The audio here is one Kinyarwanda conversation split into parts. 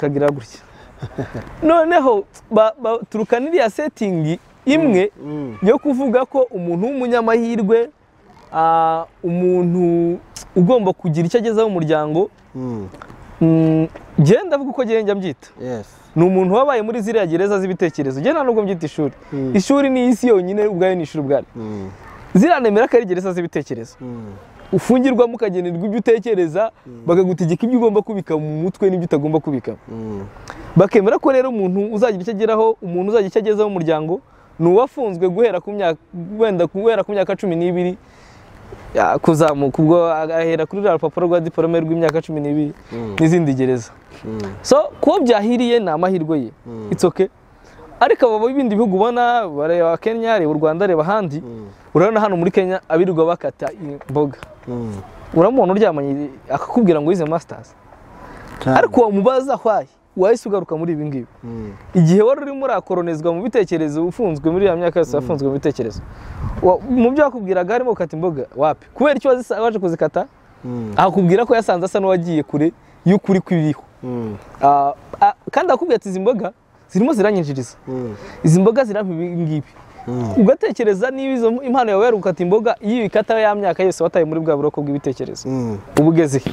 ikagira gutya noneho turukana iriya setting imwe yo kuvuga ko umuntu w'umunyamahirwe umuntu ugomba kugira icyo agezaho umuryango genda avuga uko njya mbyita ni umuntu wabaye muri ziriya gereza z'ibitekerezo nta nubwo mbyita ishuri ishuri ni isi yonyine ubwayo ni ishuri ubwaryo ziriya nemera ko ari gereza z'ibitekerezo ufungirwamo ukagenerwa ibyo utekereza bakagutegeka ibyo ugomba kubika mu mutwe n'ibyo utagomba kubika bakemera ko rero umuntu uzagira icyo ageraho umuntu uzagira icyo agezaho umuryango ni uwafunzwe guhera ku myaka 12 kuzamuka ubwo agahera kuri rwa rupapuro rwa diplome rw'imyaka 12 n'izindi gereza so kuba byahiriye ni amahirwe ye it's okay ariko abo bindi bihugu ubona bareba Kenya reba u Rwanda reba ahandi urabona hano muri Kenya abirirwa bakata imboga uramubona uryamanye akakubwira ngo wize masters ariko wamubaza hwaye wahise ugaruka muri ibi ngibi igihe wari urimo urakoronezwa mu bitekerezo ufunzwe muri ya myaka yose wafunzwe mu bitekerezo mu byo akubwiraga harimo gukata imboga wapi kubera icyo waje kuzikata akakubwira ko yasanze asa n'uwagiye kure y'ukuri kw'ibiriho kandi akubwira ati izi mboga zirimo ziranyinjiriza izi mboga zirampa ibi ngibi ugatekereza niba izo impano yawe yari gukata imboga iyo ibikata ya myaka yose wataye muri bwa buroko bw'ibitekerezo ubugeze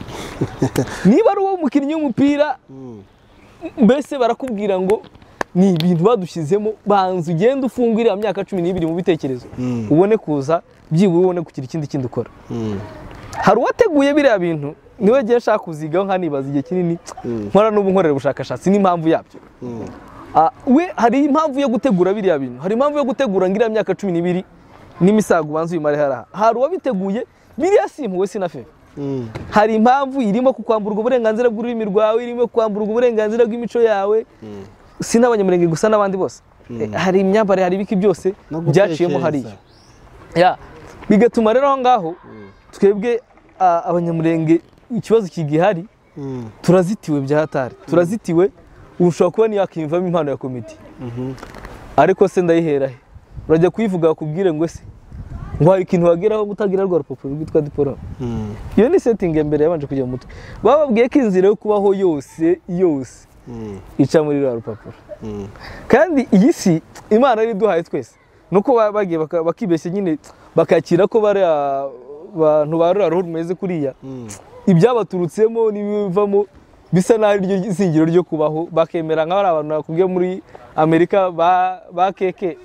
niba ari uwo mukinnyi w'umupira mbese barakubwira ngo ni ibintu badushyizemo banza ugenda ufunga iriya myaka 12 mu bitekerezo ubone kuza byibura ubone kugira ikindi kindi ukora hari uwateguye biriya bintu niwe giye ashaka kuzigaho nkanibaza igihe kinini nkora n'ubu nkorera ubushakashatsi n'impamvu yabyo we hari impamvu yo gutegura biriya bintu hari impamvu yo gutegura ngiriya myaka 12 n'imisago banzu yimare hari uwabiteguye biriya simpuwe sinafe hari impamvu irimo kukwamburwa uburenganzira bw'ururimi rwawe irimo kwamburwa uburenganzira bw'imico yawe sinabanyamurenge gusa n'abandi bose hari imyambare hari ibiki byose byaciyemo hariya bigatuma rero aho ngaho twebwe abanyamurenge ikibazo kigihari turazitiwe bya hatari turazitiwe ushobora kuba yakimvamo impano ya komite ariko se ndayihera he urajya kuyivuga bakubwire ngo se ngo hari ikintu wageraho mutagira rwa rupapuro rwitwa diplome iyo ni setting mbere yabanje kujya mu mutwe bababwiye ko inzira yo kubaho yose ica muri rwa rupapuro kandi iyi si imana ari duhaye twese nuko bagiye bakibeshye nyine bakakira ko bari abantu barura ruhu rumeze kuriya ibyabaturutsemo n'ibivamo bisa naho iryo zingiro ryo kubaho bakemera nka bari abantu bakubwiye muri Amerika ba keke.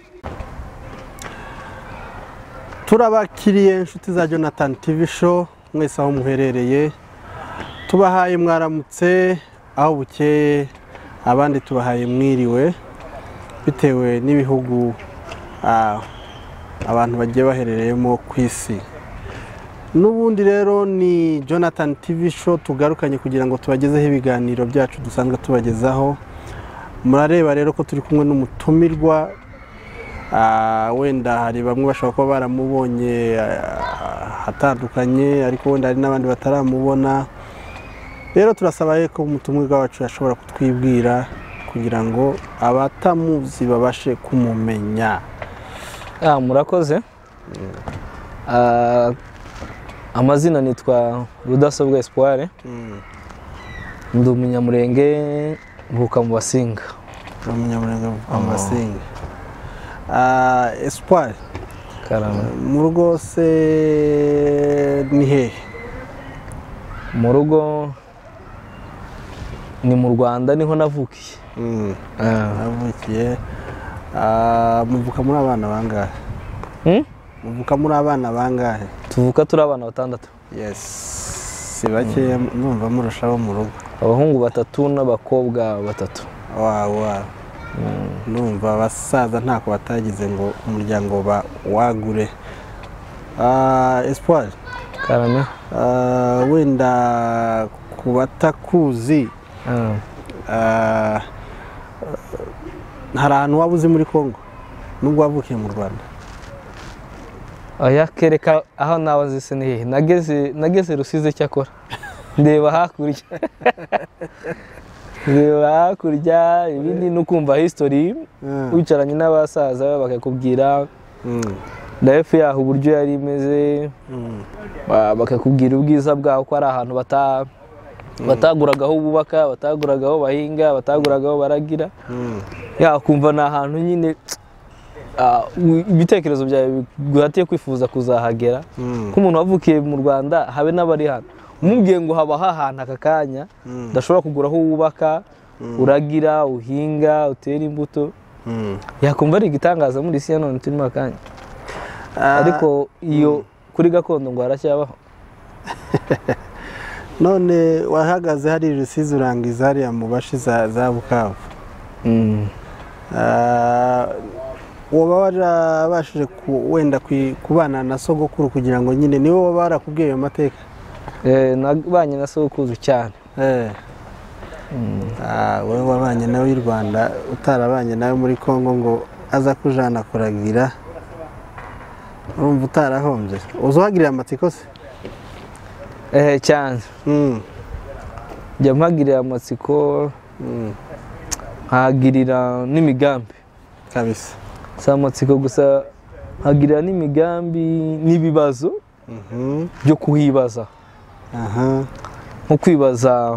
Turabakiriye inshuti za Jonathan TV show mwese aho muherereye, tubahaye mwaramutse aho bukeye, abandi tubahaye mwiriwe bitewe n'ibihugu abantu bagiye baherereyemo ku isi. Nubundi rero ni Jonathan TV show tugarukanye kugira ngo tubagezeho ibiganiro byacu dusanzwe tubagezaho. Murareba rero ko turi kumwe n'umutumirwa, wenda hari bamwe bashobora kuba baramubonye hatandukanye ariko wenda hari n'abandi bataramubona. Rero turasaba ko umutumirwa wacu yashobora kutwibwira kugira ngo abatamuzi babashe kumumenya. Murakoze. Amazina nitwa Rudasobwa Espoir. Ndi umunyamurenge mvuka mu Basinga. Umunyamurenge mu Basinga. Espoir. Karama. Mu rugo se ni hehe? Mu rugo ni mu Rwanda niho navukiye. Navukiye. Muvuka muri abana bangahe? Muvuka muri abana bangahe? Tuvuka turi abana 6. Yes. Sibake numva murushaho mu rugo. Abahungu 3 n'abakobwa 3. Wow. Numva basaza ntako batagize ngo umuryango wagure. Espoir. Karame. Wenda kubatakuzi. Hari ahantu wabuze muri Kongo nubwo wavukiye mu Rwanda? Oya, kereka aho nabaze se ni hehe. Nageze Rusizi cyakora. Ndeba hakurya. Ndeba hakurya, ibindi no kumva history wicaranye n'abasaza bakakubwira life yaho uburyo yari imeze, bakakubwira ubwiza bwaho ko ari ahantu bataguraga aho bubaka, bataguraga aho bahinga, bataguraga aho baragira, kumva ni ahantu nyine ibitekerezo byawe biguhatiye kwifuza kuzahagera nk'umuntu wavukiye mu Rwanda, habe n'abari hano umubwiye ngo haba ahantu aka kanya udashobora kugura aho wubaka, uragira, uhinga, utera imbuto, yakumva ari igitangaza muri isi ya none turimo akanya. Ariko iyo kuri gakondo ngo haracyabaho. None wahagaze hari Rusizi urangiza hariya mu bashi za Bukavu, waba warabashije wenda kubana na sogokuru kugira ngo nyine niwe waba warakubwiye ayo mateka? Nabanye na sogokuru cyane. Wowe wabanye nawe i Rwanda, utarabanye nawe muri Kongo ngo aza kujana kuragira, urumva utarahombye? Uzuhagirira amatsiko se? Cyane. Njya mpagirira amatsiko, nkahagirira n'imigambi kabisa. Si amatsiko gusa, nkagirira n'imigambi n'ibibazo byo kuhibaza. Nko kwibaza,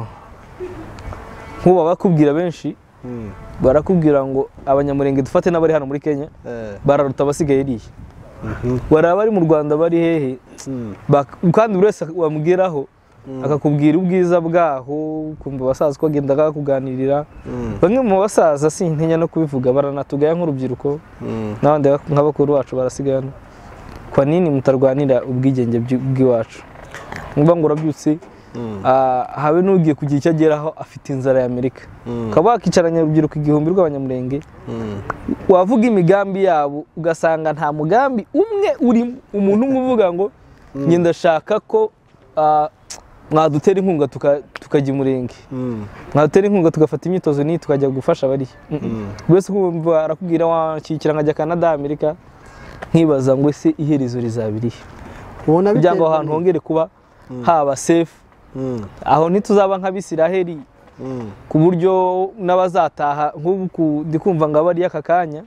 nk'ubu bakubwira benshi barakubwira ngo abanyamurenge dufate n'abari hano muri Kenya bararuta abasigaye iriya. Waraba ari mu Rwanda bari hehe, kandi buri wese wamugeraho akakubwira ubwiza bwaho, kumva abasaza ko agenda akakuganirira. Bamwe mu basaza sintinya no kubivuga baranatugaya nk'urubyiruko, n'abandi nk'abakuru bacu barasigaye hano. Kwa nini mutarwanira ubwigenge bw'iwacu? Ngo urabyutse habe n'ugiye kugira icyo ageraho afite inzara ya Amerika, ukaba wakicaranya urubyiruko igihumbi rw'abanyamurenge, wavuga imigambi yabo ugasanga nta mugambi umwe urimo. Umuntu umwe uvuga ngo njye ndashaka ko mwadutera inkunga tukajya Umurenge, mwadutera inkunga tugafata imyitozo n'iyi tukajya gufasha bariya. Buri wese kumva arakubwira wakikira nkajya Canada, Amerika, nkibaza ngo ese iherezo rizabirihe kugira ngo ahantu hongere kuba haba safe, aho ntituzaba nk'Abisiraheli ku buryo n'abazataha nk'ubu ndikumva ngo abari aka kanya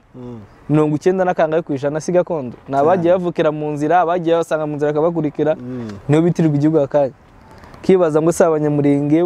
99% si gakondo, nabagiye bavukira mu nzira, abagiye basanga mu nzira akabakurikira, niyo bitirirwa igihugu akanya. Kibaza ngo se abanyamurenge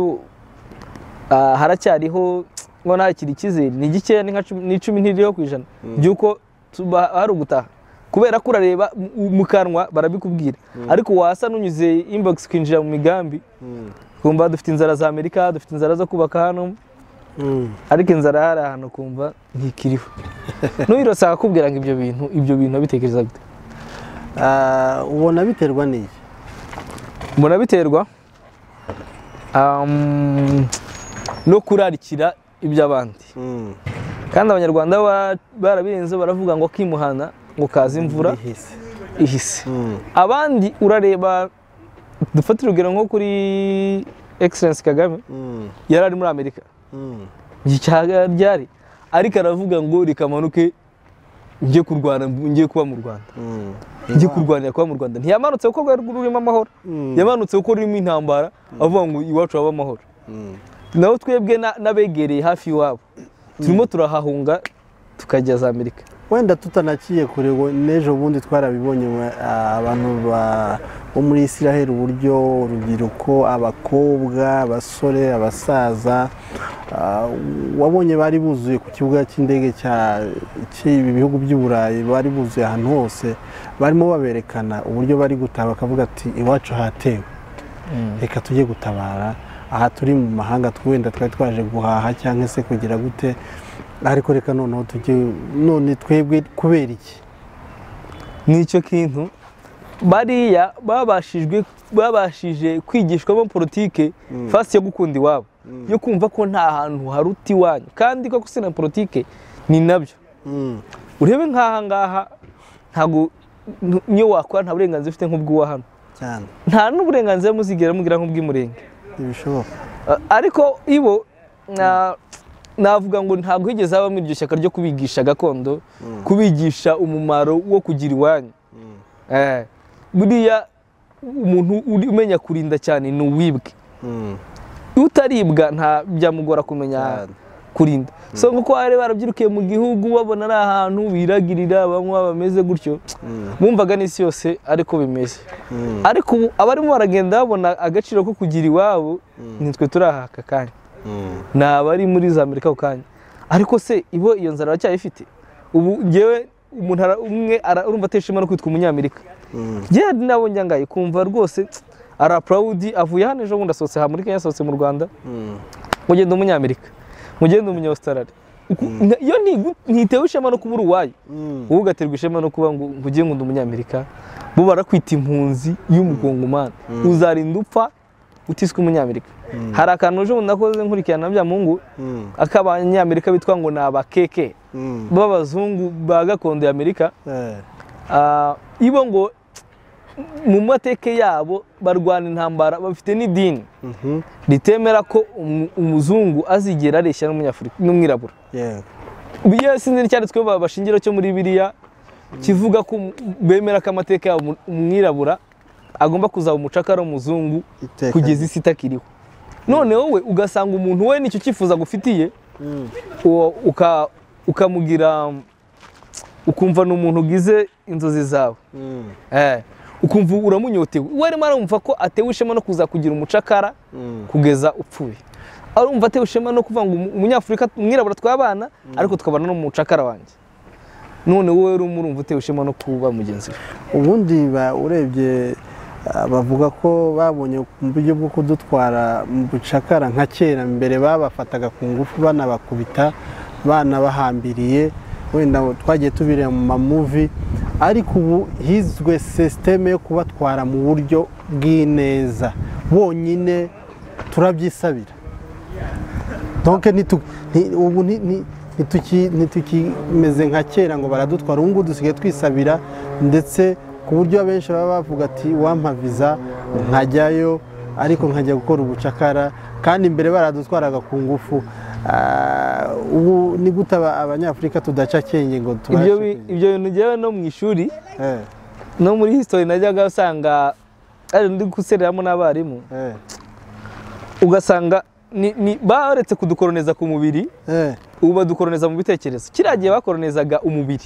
haracyariho ngo ntakiri ikizere, ni gikeya, ni 10 ntiriho kwijana byuko hari ugutaha, kubera ko urareba mu kanwa barabikubwira, ariko wasa n'unyuze inbox kwinjira mu migambi kumva dufite inzara za Amerika, dufite inzara zo kubaka hano, ariko inzara hari ahantu kumva ntikiriho. N'uyirose akakubwira ngo ibyo bintu bitekereza gute? Ubona biterwa n'iki? Mbona biterwa no kurarikira iby'abandi, kandi abanyarwanda barabirenze baravuga ngo kimuhana ngo kaza imvura ihise. Abandi urareba, dufatira urugero nko kuri Excellence Kagame, yari ari muri Amerika ryari, ariko aravuga ngo rikamanuke njye kurwana, njye kuba mu Rwanda, njye kurwanira kuba mu Rwanda. Ntiyamanutse kuko rurimo amahoro, yamanutse kuko rurimo intambara, avuga ngo iwacu haba amahoro. Naho twebwe n'abegereye hafi iwabo turimo turahahunga tukajya za Amerika. Wenda tutanaciye kure, n'ejo bundi twarabibonye abantu bo muri Isiraheli, uburyo urubyiruko, abakobwa, abasore, abasaza, wabonye bari buzuye ku kibuga cy'indege cy'ibi bihugu by'i Burayi, bari buzuye ahantu hose, barimo baberekana uburyo bari gutaha, bakavuga ati iwacu hatewe, reka tujye gutabara. Aha turi mu mahanga, wenda twari twaje guhaha cyangwa se kugira gute, ariko reka noneho tujye, none twebwe kubera iki? Nicyo kintu bariya babashije kwigishwamo politike fasi yo gukunda iwabo, yo kumva ko nta hantu haruta iwanyu, kandi ko kusina politike ni nabyo. Urebe nk'aha ngaha, ntago niyo wakora nta burenganzira ufite nk'ubw'uwa hano cyane, nta n'uburenganzira muzigera mugira nk'ubw'Umurenge, ntibishoboka. Ariko ibo navuga ngo ntabwo higeze habamo iryo shyaka ryo kubigisha gakondo, kubigisha umumaro wo kugira iwanyu. Buriya umuntu umenya kurinda cyane ni uwibwe, utaribwa nta byamugora kumenya kurinda so nkuko bari barabyirukiye mu gihugu babona ari ahantu biragirira bamwe bameze gutyo bumvaga n'isi yose ariko bimeze ariko abarimo baragenda babona agaciro ko kugira iwabo nitwe turi aha aka kanya ni abari muri za Amerika ako kanya ariko se ibo iyo nzara bacyayifite ubu ngewe umuntu umwe urumva ateshema no kwitwa umunyamerika ngewe nabo njyangaye kumva rwose ara proud avuye hano ejo bundi asohotse ha muri Kenya asohotse mu Rwanda mugenda umunyamerika mugenda umunyaustralia iyo ntitewe ishema no kuba uruwayo wowe ugaterwa ishema no kuba ngo ugiye ngo umunyamerika bo barakwita impunzi y'umugongomani uzarinda upfa utiswe umunyamerika hari akantu ejo bundi nakoze nkurikirana bya mungu akabanyamerika bitwa ngo ni abakeke b'abazungu ba gakondo y'Amerika ibo ngo mu mateke yabo barwana intambara bafite n'idini ritemera ko umuzungu azigera areshya n'umunyafurika n'umwirabura biye sinzi cyanditswe babashingiro cyo muri Bibiliya kivuga ko bemera ko amateka yabo umwirabura agomba kuzaba umucakara w'umuzungu kugeza isi itakiriho none wowe ugasanga umuntu we nicyo kifuza gufitiye ukamugira ukumva n'umuntu ugize inzozi zawe ukumva uramunyotewe warimo arumva ko atewe ishema no kuza kugira umucakara kugeza upfuye arumva atewe ishema no kuvuga ngo umunyafurika umwirabura twabana ariko tukabana no mucakara wanjye none wowe urumva utewe ishema no kuba mugenzi we ubundi urebye bavuga ko babonye mu buryo bwo kudutwara mu bucakara nka kera mbere babafataga ku ngufu banabakubita banabahambiriye wenda twagiye tubireba mu mamuvi ariko ubu hizwe systeme yo kubatwara mu buryo bw'ineza bonyine turabyisabira donc ubu ntitukimeze nka kera ngo baradutwara ubu ngubu dusigaye twisabira ndetse ku buryo abenshi baba bavuga ati wampa viza nkajyayo ariko nkajya gukora ubucakara kandi imbere baradutwaraga ku ngufu ubu ni gute abanyafurika tudaca kenge ngo tubashe ibyo bintu ngewe no mu ishuri no muri history najyaga usanga ari ndi gusereramo n'abarimu ugasanga baretse kudukoloniza ku mubiri ubu badukoloniza mu bitekerezo kiriya gihe bakolonizaga umubiri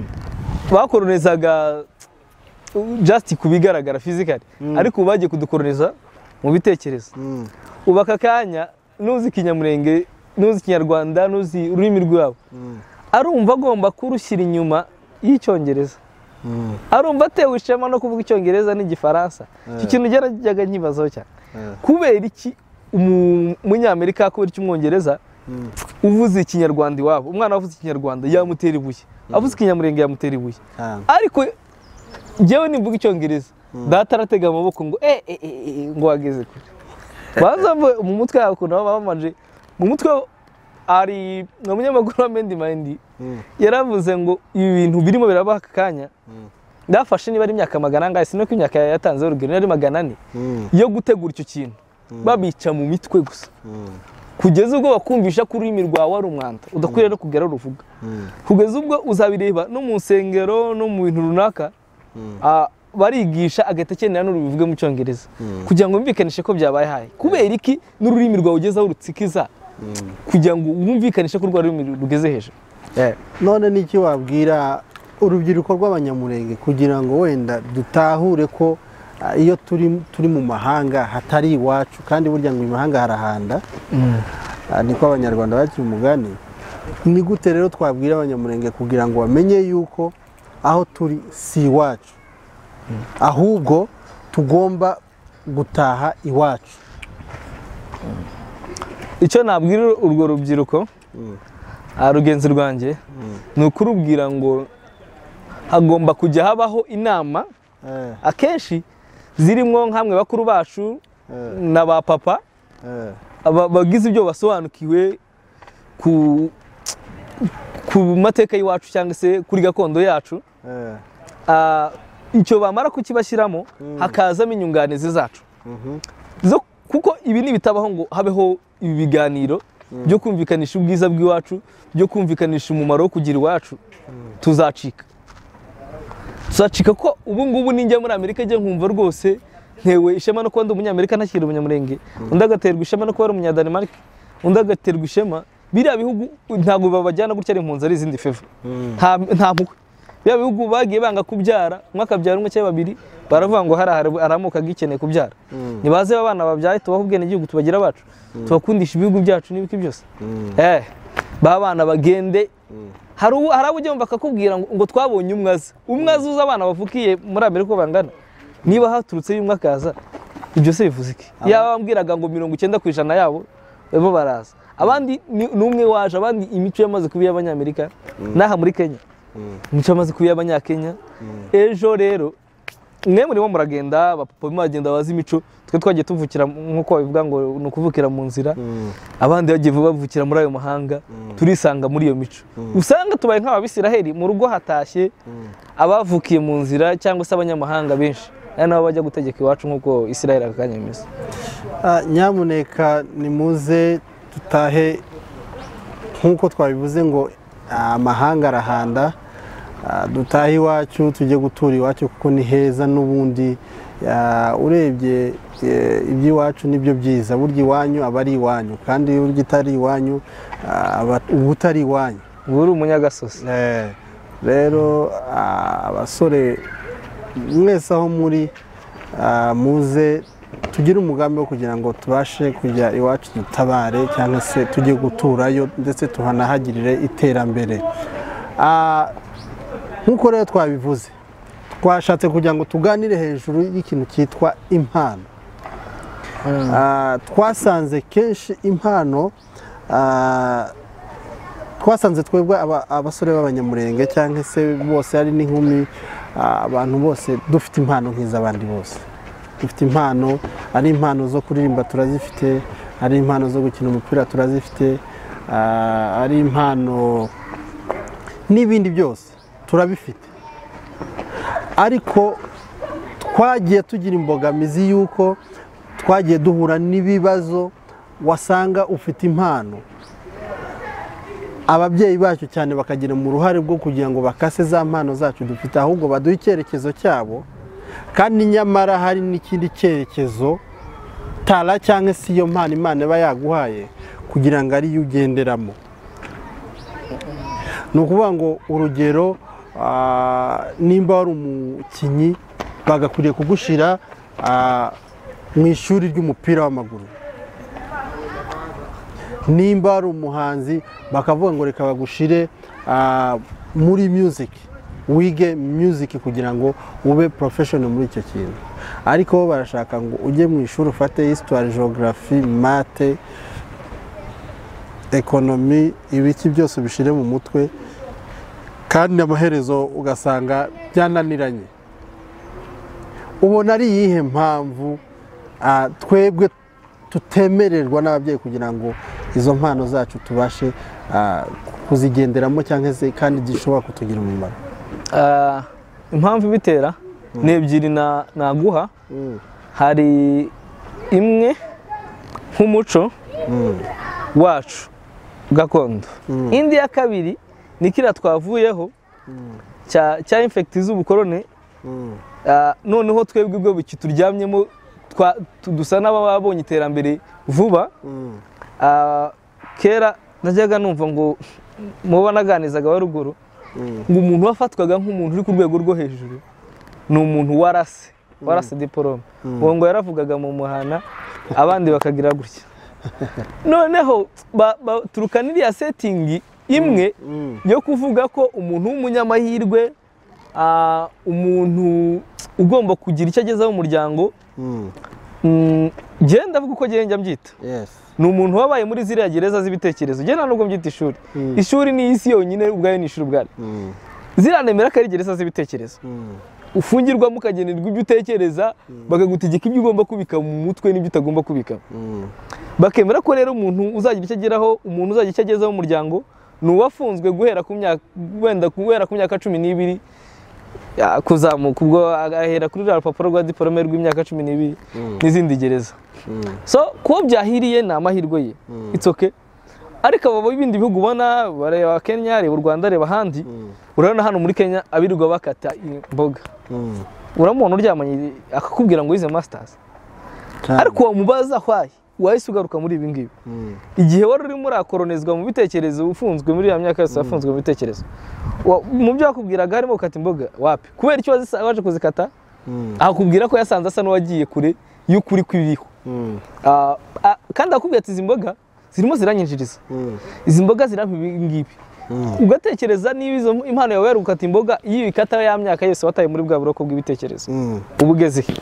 bakolonizaga just kubigaragara physically ariko ubu bagiye kudukoloniza mu bitekerezo ubu aka kanya nuzi Kinyamurenge nuzi Kinyarwanda nuzi ururimi rwabo arumva agomba kurushyira inyuma y'Icyongereza arumva atewe ishema no kuvuga Icyongereza n'Igifaransa iki kintu gerajyaga nkibazaho cyane kubera iki umunyamerika kubera iki umwongereza uvuze Ikinyarwanda iwabo umwana wavuze Ikinyarwanda yamutera ibuye avuze Kinyamurenge yamutera ibuye ariko njyewe nimvuga Icyongereza data aratega amaboko ngo ngo wageze kure baza mu mutwe yawe ukuntu baba bamanje mu mutwe ari umunyamakuru wa Mendi Mind yaravuze ngo ibi bintu birimo birabaha aka kanya ndafashe niba ari imyaka magana angahe sinoko imyaka yatanze urugero ari 400 yo gutegura icyo kintu babica mu mitwe gusa kugeza ubwo bakumvisha ko ururimi rwawe ari umwanda udakwiriye no kugera ruvuga kugeza ubwo uzabireba no mu nsengero no mu bintu runaka barigisha agahita akenera n'urubivuge mu Cyongereza kugira ngo bumvikanishe ko byabaye hayi kubera iki n'ururimi rwawe ugezaho urutsikiza kugira ngo wumvikanishe ko rwa rurimi rugeze hejuru none niki wabwira urubyiruko rw'abanyamurenge kugira ngo wenda dutahure ko iyo turi mu mahanga hatari iwacu kandi burya ngo imahanga harahanda niko abanyarwanda bakiri umugani ni gute rero twabwira abanyamurenge kugira ngo bamenye yuko aho turi si iwacu ahubwo tugomba gutaha iwacu icyo nabwira urwo rubyiruko rugenzi rwanjye ni ukurubwira ngo hagomba kujya habaho inama akenshi zirimo nk'amwe bakuru bacu na ba papa bagize ibyo basobanukiwe ku mateka y'iwacu cyangwa se kuri gakondo yacu icyo bamara kukibashyiramo hakazamo inyunganizi zacu kuko ibi nibitabaho ngo habeho ibi biganiro byo kumvikanisha ubwiza bw'iwacu byo kumvikanisha umumaro wo kugira iwacu tuzacika ko ubu ngubu ninjya muri Amerika njye nkumva rwose ntewe ishema no kuba ndi umunyamerika ntakiri umunyamurenge undi agaterwa ishema no kuba ari umunyadanimarike undi agaterwa ishema biriya bihugu ntabwo babajyana gutya ari impunzi ari izindi feva nta mukwe biriya bihugu bagiye banga kubyara umwe akabyara umwe cyangwa babiri baravuga ngo haramuka gikeneye kubyara nibaze abana babyaye tubaho ubwenegihugu tubagira bacu tubakundisha ibihugu byacu n'ibiki byose ba bana bagende hari abo ujya bakakubwira ngo twabonye umwaza uza abana bavukiye muri Amerika bangana niba haturutse umwe akaza ibyo se bivuze iki yaba bambwiraga ngo 90% yabo bo baraza abandi n'umwe waje abandi imico yamaze kuba y'abanyamerika naha muri Kenya imico yamaze kuba y'abanyakenya ejo rero mwe murimo muragenda abapapa bagenda bazi imico twe twagiye tuvukira nkuko babivuga ngo nukuvukira mu nzira abandi bagiye bavukira muri ayo mahanga turisanga muri iyo mico usanga tubaye nk'ababisiraheli mu rugo hatashye abavukiye mu nzira cyangwa se abanyamahanga benshi nabo bajya gutegeka iwacu nkuko Israel akanyemeza nyamuneka nimuze tutahe nkuko twabivuze ngo amahanga arahanda dutahe iwacu tujye gutura iwacu kuko ni heza n'ubundi urebye iby'iwacu nibyo byiza burya iwanyu aba ari iwanyu kandi iyo burya itari iwanyu uba utari iwanyu uba uri umunyagasozi rero abasore mwese aho muri muze tugire umugambi wo kugira ngo tubashe kujya iwacu dutabare cyangwa se tujye guturayo ndetse tuhanahagirire iterambere nk'uko rero twabivuze twashatse kugira ngo tuganire hejuru y'ikintu cyitwa impano twasanze kenshi impano twasanze twebwe abasore b'abanyamurenge cyangwa se bose ari n'inkumi abantu bose dufite impano nk'iz'abandi bose dufite impano ari impano zo kuririmba turazifite ari impano zo gukina umupira turazifite ari impano n'ibindi byose turabifite ariko twagiye tugira imbogamizi y'uko twagiye duhura n'ibibazo wasanga ufite impano ababyeyi bacu cyane bakagira mu ruhare rwo kugira ngo bakase za mpano zacu dufite ahubwo baduhe icyerekezo cyabo kandi nyamara hari n'ikindi cyerekezo tara cyangwa se iyo mpano Imana iba yaguhaye kugira ngo ariyo ugenderamo ni ukuvuga ngo urugero nimba wari umukinnyi bagakwiriye kugushyira mu ishuri ry'umupira w'amaguru nimba wari umuhanzi bakavuga ngo reka bagushire muri music wige music kugira ngo ube professional muri icyo kintu ariko bo barashaka ngo ujye mu ishuri ufate histoire geography mate economy ibiki byose bishire mu mutwe kandi amaherezo ugasanga byananiranye ubona ari iyihe mpamvu twebwe tutemererwa n'ababyeyi kugira ngo izo mpano zacu tubashe kuzigenderamo cyangwa se kandi zishobora kutugira umumaro impamvu ibitera ni ebyiri naguha hari imwe nk'umuco wacu gakondo indi ya kabiri ni kiriya twavuyeho cya infekiti z'ubukorone noneho twebwe ubwo bikituryamyemo dusa n'ababonye iterambere vuba kera najyaga numva ngo muba naganizaga wa ruguru ngo umuntu wafatwaga nk'umuntu uri ku rwego rwo hejuru ni umuntu warase diporome uwo ngo yaravugaga mu muhana abandi bakagira gutya noneho turuka n'iriya setingi imwe yo kuvuga ko umuntu w'umunyamahirwe umuntu ugomba kugira icyo agezaho umuryango genda avuga uko njya mbyita ni umuntu wabaye muri ziriya gereza z'ibitekerezo genda nubwo mbyita ishuri ishuri ni isi yonyine ubwayo ni ishuri ubwaryo ziriya nemera ko ari gereza z'ibitekerezo ufungirwamo ukagenerwa ibyo utekereza bakagutegeka ibyo ugomba kubika mu mutwe n'ibyo utagomba kubika bakemera ko rero umuntu uzagira icyo ageraho umuntu uzagira icyo agezaho umuryango ni uwafunzwe guhera ku myaka 12 kuzamuka ubwo agahera kuri rupapuro rwa diporome rw'imyaka 12 n'izindi gereza so kuba byahiriye ni amahirwe ye it's okay ariko abo b'ibindi bihugu ubona bareba Kenya reba u Rwanda reba ahandi urabona hano muri Kenya abirirwa bakata imboga uramubona uryamanye akakubwira ngo yize masters ariko wamubaza hwaye wahise ugaruka muri ibi ngibi igihe wari urimo urakoronezwa mu bitekerezo ufunzwe muri ya myaka yose wafunzwe mu bitekerezo mu byo yakubwiraga harimo gukata imboga wapi kubera icyo waje kuzikata akubwira ko yasanze asa n'uwagiye kure y'ukuri kw'ibiriho kandi akubwira ati izi mboga zirimo ziranyinjiriza izi mboga zirampa ibi ngibi ugatekereza niba izo impano yawe yari gukata imboga iyo ikata ya myaka yose wataye muri bwa buroko bw'ibitekerezo uba ugeze he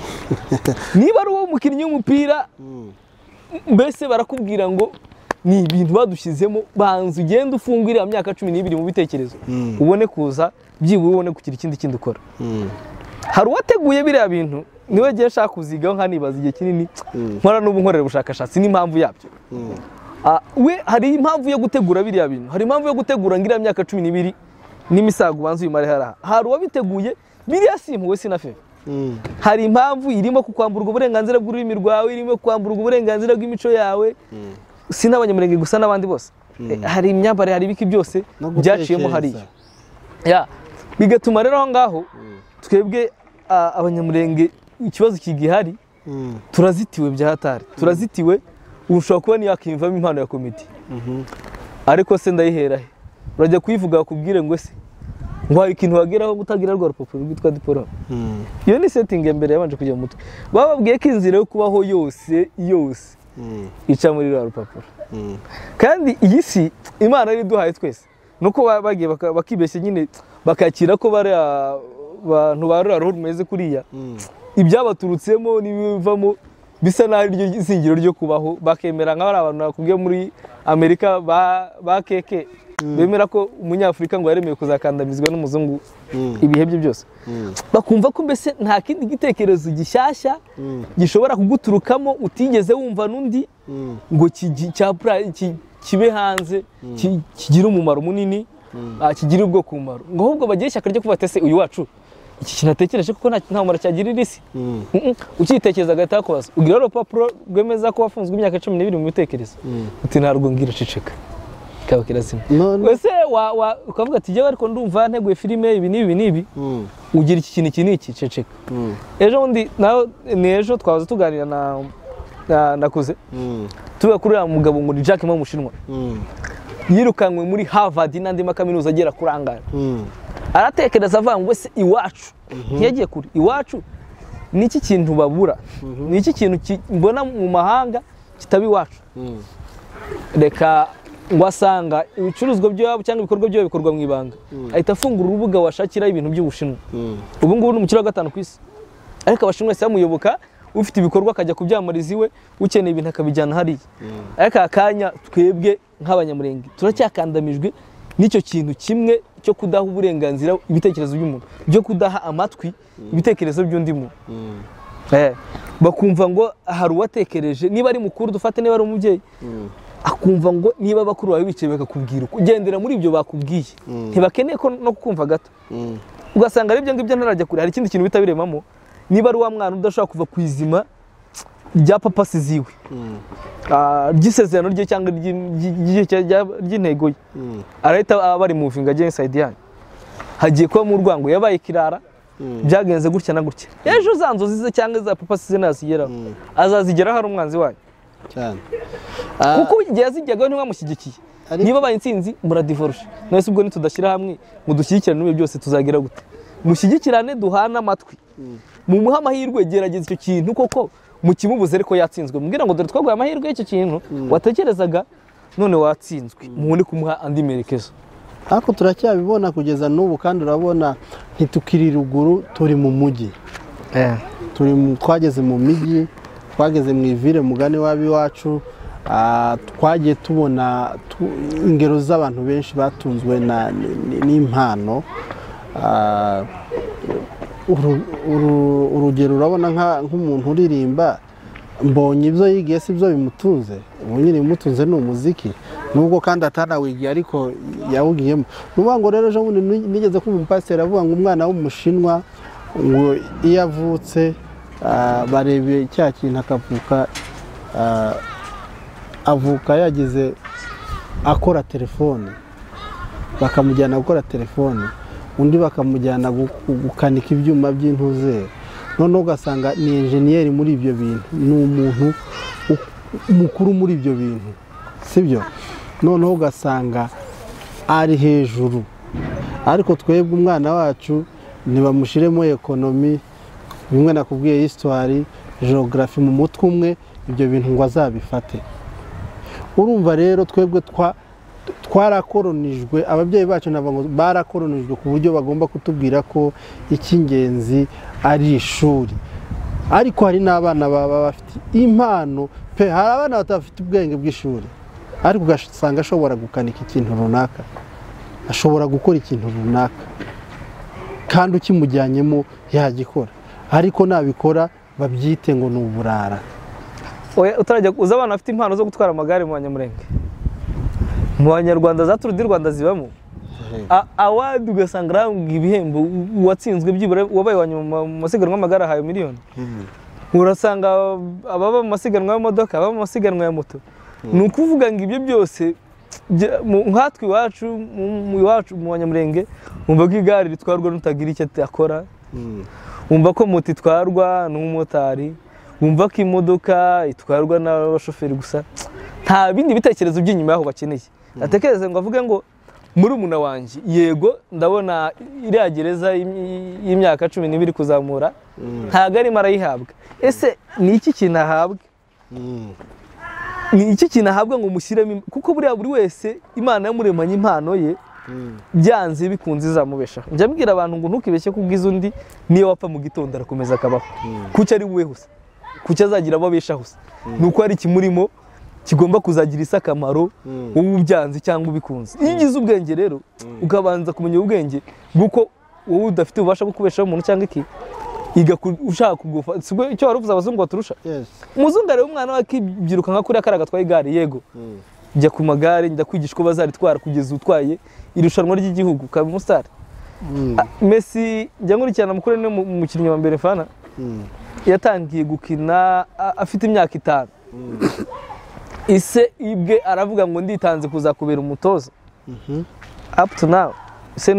niba ari uwo mukinnyi w'umupira mbese barakubwira ngo ni ibintu badushyizemo banza ugenda ufunga iriya myaka 12 mu bitekerezo ubone kuza byibura ubone kugira ikindi ukora hari uwateguye biriya bintu niwe giye nshaka kuzigaho nkanibaza igihe kinini nkora n'ubu nkorera ubushakashatsi n'impamvu yabyo we hari impamvu yo gutegura biriya bintu hari impamvu yo gutegura ngira myaka 12 n'imisago ubanza uyimare haraha hari uwabiteguye biriya simpuwe sinafefe hari impamvu irimo kukwamburwa uburenganzira bw'ururimi rwawe irimo kwamburwa uburenganzira bw'imico yawe sinabanyamurenge gusa n'abandi bose hari imyambare hari ibiki byose byaciyemo hariya bigatuma rero aho ngaho twebwe abanyamurenge ikibazo kigihari turazitiwe bya hatari turazitiwe ushobora kuba niyakimvamo impano ya komite ariko se ndayihera he urajya kuyivuga bakubwire ngo se ngo hari ikintu wageraho mutagira rwa rupapuro rwitwa diporome iyo ni setting mbere yabanje kujya mu mutwe bababwiye ko inzira yo kubaho yose ica muri rwa rupapuro kandi iyi si imana yari duhaye twese nuko bagiye bakibeshye nyine bakakira ko bari abantu barura ruhu rumeze kuriya ibyabaturutsemo n'ibivamo bisa naho iryo zingiro ryo kubaho bakemera nk'abari abantu bakubwiye muri Amerika ba keke bemera ko umunyafurika ngo yaremeye kuzakandamizwa n'umuzungu ibihe bye byose bakumva ko mbese nta kindi gitekerezo gishyashya gishobora kuguturukamo utigeze wumva n'undi ngo kibe hanze kigira umumaro munini kigira ubwoko umumaro ngo ahubwo bagire ishyaka ryo kuvuga ese uyu wacu iki kintu atekereje kuko nta mumaro cyagirira isi ukitekereza agahita yakubaza ugira urupapuro rwemeza ko wafunzwe imyaka 12 mu bitekerezo uti ntarwo ngira ceceka kawe kirazima wese ukavuga ati jyewe ariko ndumva nteguye filime ibi n'ibi ugira iki kintu iki n'iki ceceka ejo undi naho ni ejo twaza tuganira nakuze tuba kuri ya mugabo ngo ni Jack Ma Mushinwa yirukanwe muri Harvard n'andi makaminuza agera kurangara aratekereza avuga ngo se iwacu ntiyagiye kuri iwacu niki kintu babura niki kintu mbona mu mahanga kitaba iwacu reka ngo asanga ibicuruzwa byabo cyangwa ibikorwa byabo bikorwa mu ibanga ahita afungura urubuga washakira ibintu by'Ubushinwa ubu ngubu n'umukiro wa gatanu ku isi ariko abashinwa se bamuyoboka ufite ibikorwa akajya kubyamariza iwe ukeneye ibintu akabijyana hariya ariko akanya twebwe nk'abanyamurenge turacyakandamijwe n'icyo kintu kimwe cyo kudaha uburenganzira ibitekerezo by'umuntu byo kudaha amatwi ibitekerezo by'undi muntu bakumva ngo hari uwatekereje niba ari mukuru dufate niba ari umubyeyi akumva ngo niba bakuru bawe bicaye bakakubwira ugendera muri ibyo bakubwiye ntibakeneye ko no kukumva gato ugasanga ari ibyo ngibyo ntarajya kure hari ikindi kintu bitabiremamo niba ari wa mwana udashobora kuva ku izima rya papa siziwe ry'isezerano rye cyangwa ry'intego ye arahita bari mu vinga je inside yanyu hagiye kuba mu rwango yabaye kirara byagenze gutya na gutya ejo zanzo zize cyangwa za papa size nazigeraho azazigeraho hari umwanzi wayo cyane kuko igihe yazijyagaho ntiwamushyigikiye niba baye intsinzi muradivorusha nese ubwo nitudashyira hamwe ngo dushyigikirane n'ibyo byose tuzagera gute mushyigikirane duhana amatwi mu muha amahirwe gerageza icyo kintu koko mukimubuze ariko yatsinzwe mbwira ngo dore twaguye amahirwe y'icyo kintu watekerezaga none watsinzwe muhone kumuha andi merekezo ariko turacyabibona kugeza n'ubu kandi urabona ntitukiri ruguru turi mu mujyi twageze mu mijyi twageze mu ivire mugani w'abiwacu twagiye tubona ingero z'abantu benshi batunzwe n'impano urugero urabona nk'umuntu uririmba mbonye ibyo yigiye si byo bimutunze ubu nyine bimutunze ni umuziki nubwo kandi atanawigiye ariko yawugiyemo nuvuga ngo rero ejo bundi nigeze kumva umupasiteri avuga ngo umwana w'umushinwa ngo iyo avutse barebe cya kintu akavuka avuka yagize akora telefone bakamujyana gukora telefone undi bakamujyana gukanika ibyuma by'intuze noneho ugasanga ni enjeniyeri muri ibyo bintu ni umuntu mukuru muri ibyo bintu sibyo noneho ugasanga ari hejuru ariko twebwe umwana wacu ntibamushyiremo ekonomi bimwe nakubwiye histoire geography mu mutwe umwe ibyo bintu ngo azabifate urumva rero twebwe twarakoronijwe ababyeyi bacu nabo barakoronijwe ku buryo bagomba kutubwira ko icy'ingenzi ari ishuri ariko hari n'abana baba bafite impano pe hari abana batafite ubwenge bw'ishuri ariko ugasanga ashobora gukanika ikintu runaka ashobora gukora ikintu runaka kandi ukimujyanyemo yagikora ariko nabikora babyite ngo ni uburara utarajya uza abana bafite impano zo gutwara amagare mu Banyamulenge mu Banyarwanda za Tour du Rwanda zibamo awadi ugasanga arambwa ibihembo uwatsinzwe byibura wabaye wanyuma mu masiganwa y'amagare ahaye miliyoni urasanga ababa mu masiganwa y'imodoka ababa mu masiganwa ya moto ni ukuvuga ngo ibyo byose nkatwe iwacu mu Banyamulenge wumva ko igare ritwarwa n'utagira icyo akora wumva ko moto itwarwa n'umumotari wumva ko imodoka itwarwa n'abashoferi gusa nta bindi bitekerezo by'inyuma yaho bakeneye atekereze ngo avuge ngo muri umuna wanjye yego ndabona iriya gereza y'imyaka 12 kuzamura ntago arimo arayihabwa ese ni iki kintu ahabwa ni iki kintu ahabwa ngo mushyiremo kuko buriya buri wese Imana yamuremanye impano ye byanze bikunze izamubesha njya mbwira abantu ngo ntukibeshye kubwiza undi niyo wapfa mu gitondo arakomeza akabaho kuki ari we gusa kuki azagira ababesha gusa nuko ari kimurimo kigomba kuzagira isakamaro wowe ubyanze cyangwa ubikunze iyo ugize ubwenge rero ukabanza kumenya ubwenge bw'uko wowe udafite ububasha bwo kubeshaho umuntu cyangwa iki ushaka kugufa sibwo icyo waruvuze abazungu baturusha umuzungu rero umwana wake ibyiruka nka kuriya karaga twaye igare yego njya ku magare njya kwigisha ko bazaritwara kugeza utwaye irushanwa ry'igihugu kaba umustar Messi njya nkurikirana mukuru ne mu mukinnyi wa mbere fana yatangiye gukina afite imyaka 5 ise ibwe aravuga ngo nditanze kuzakubera umutoza up to now se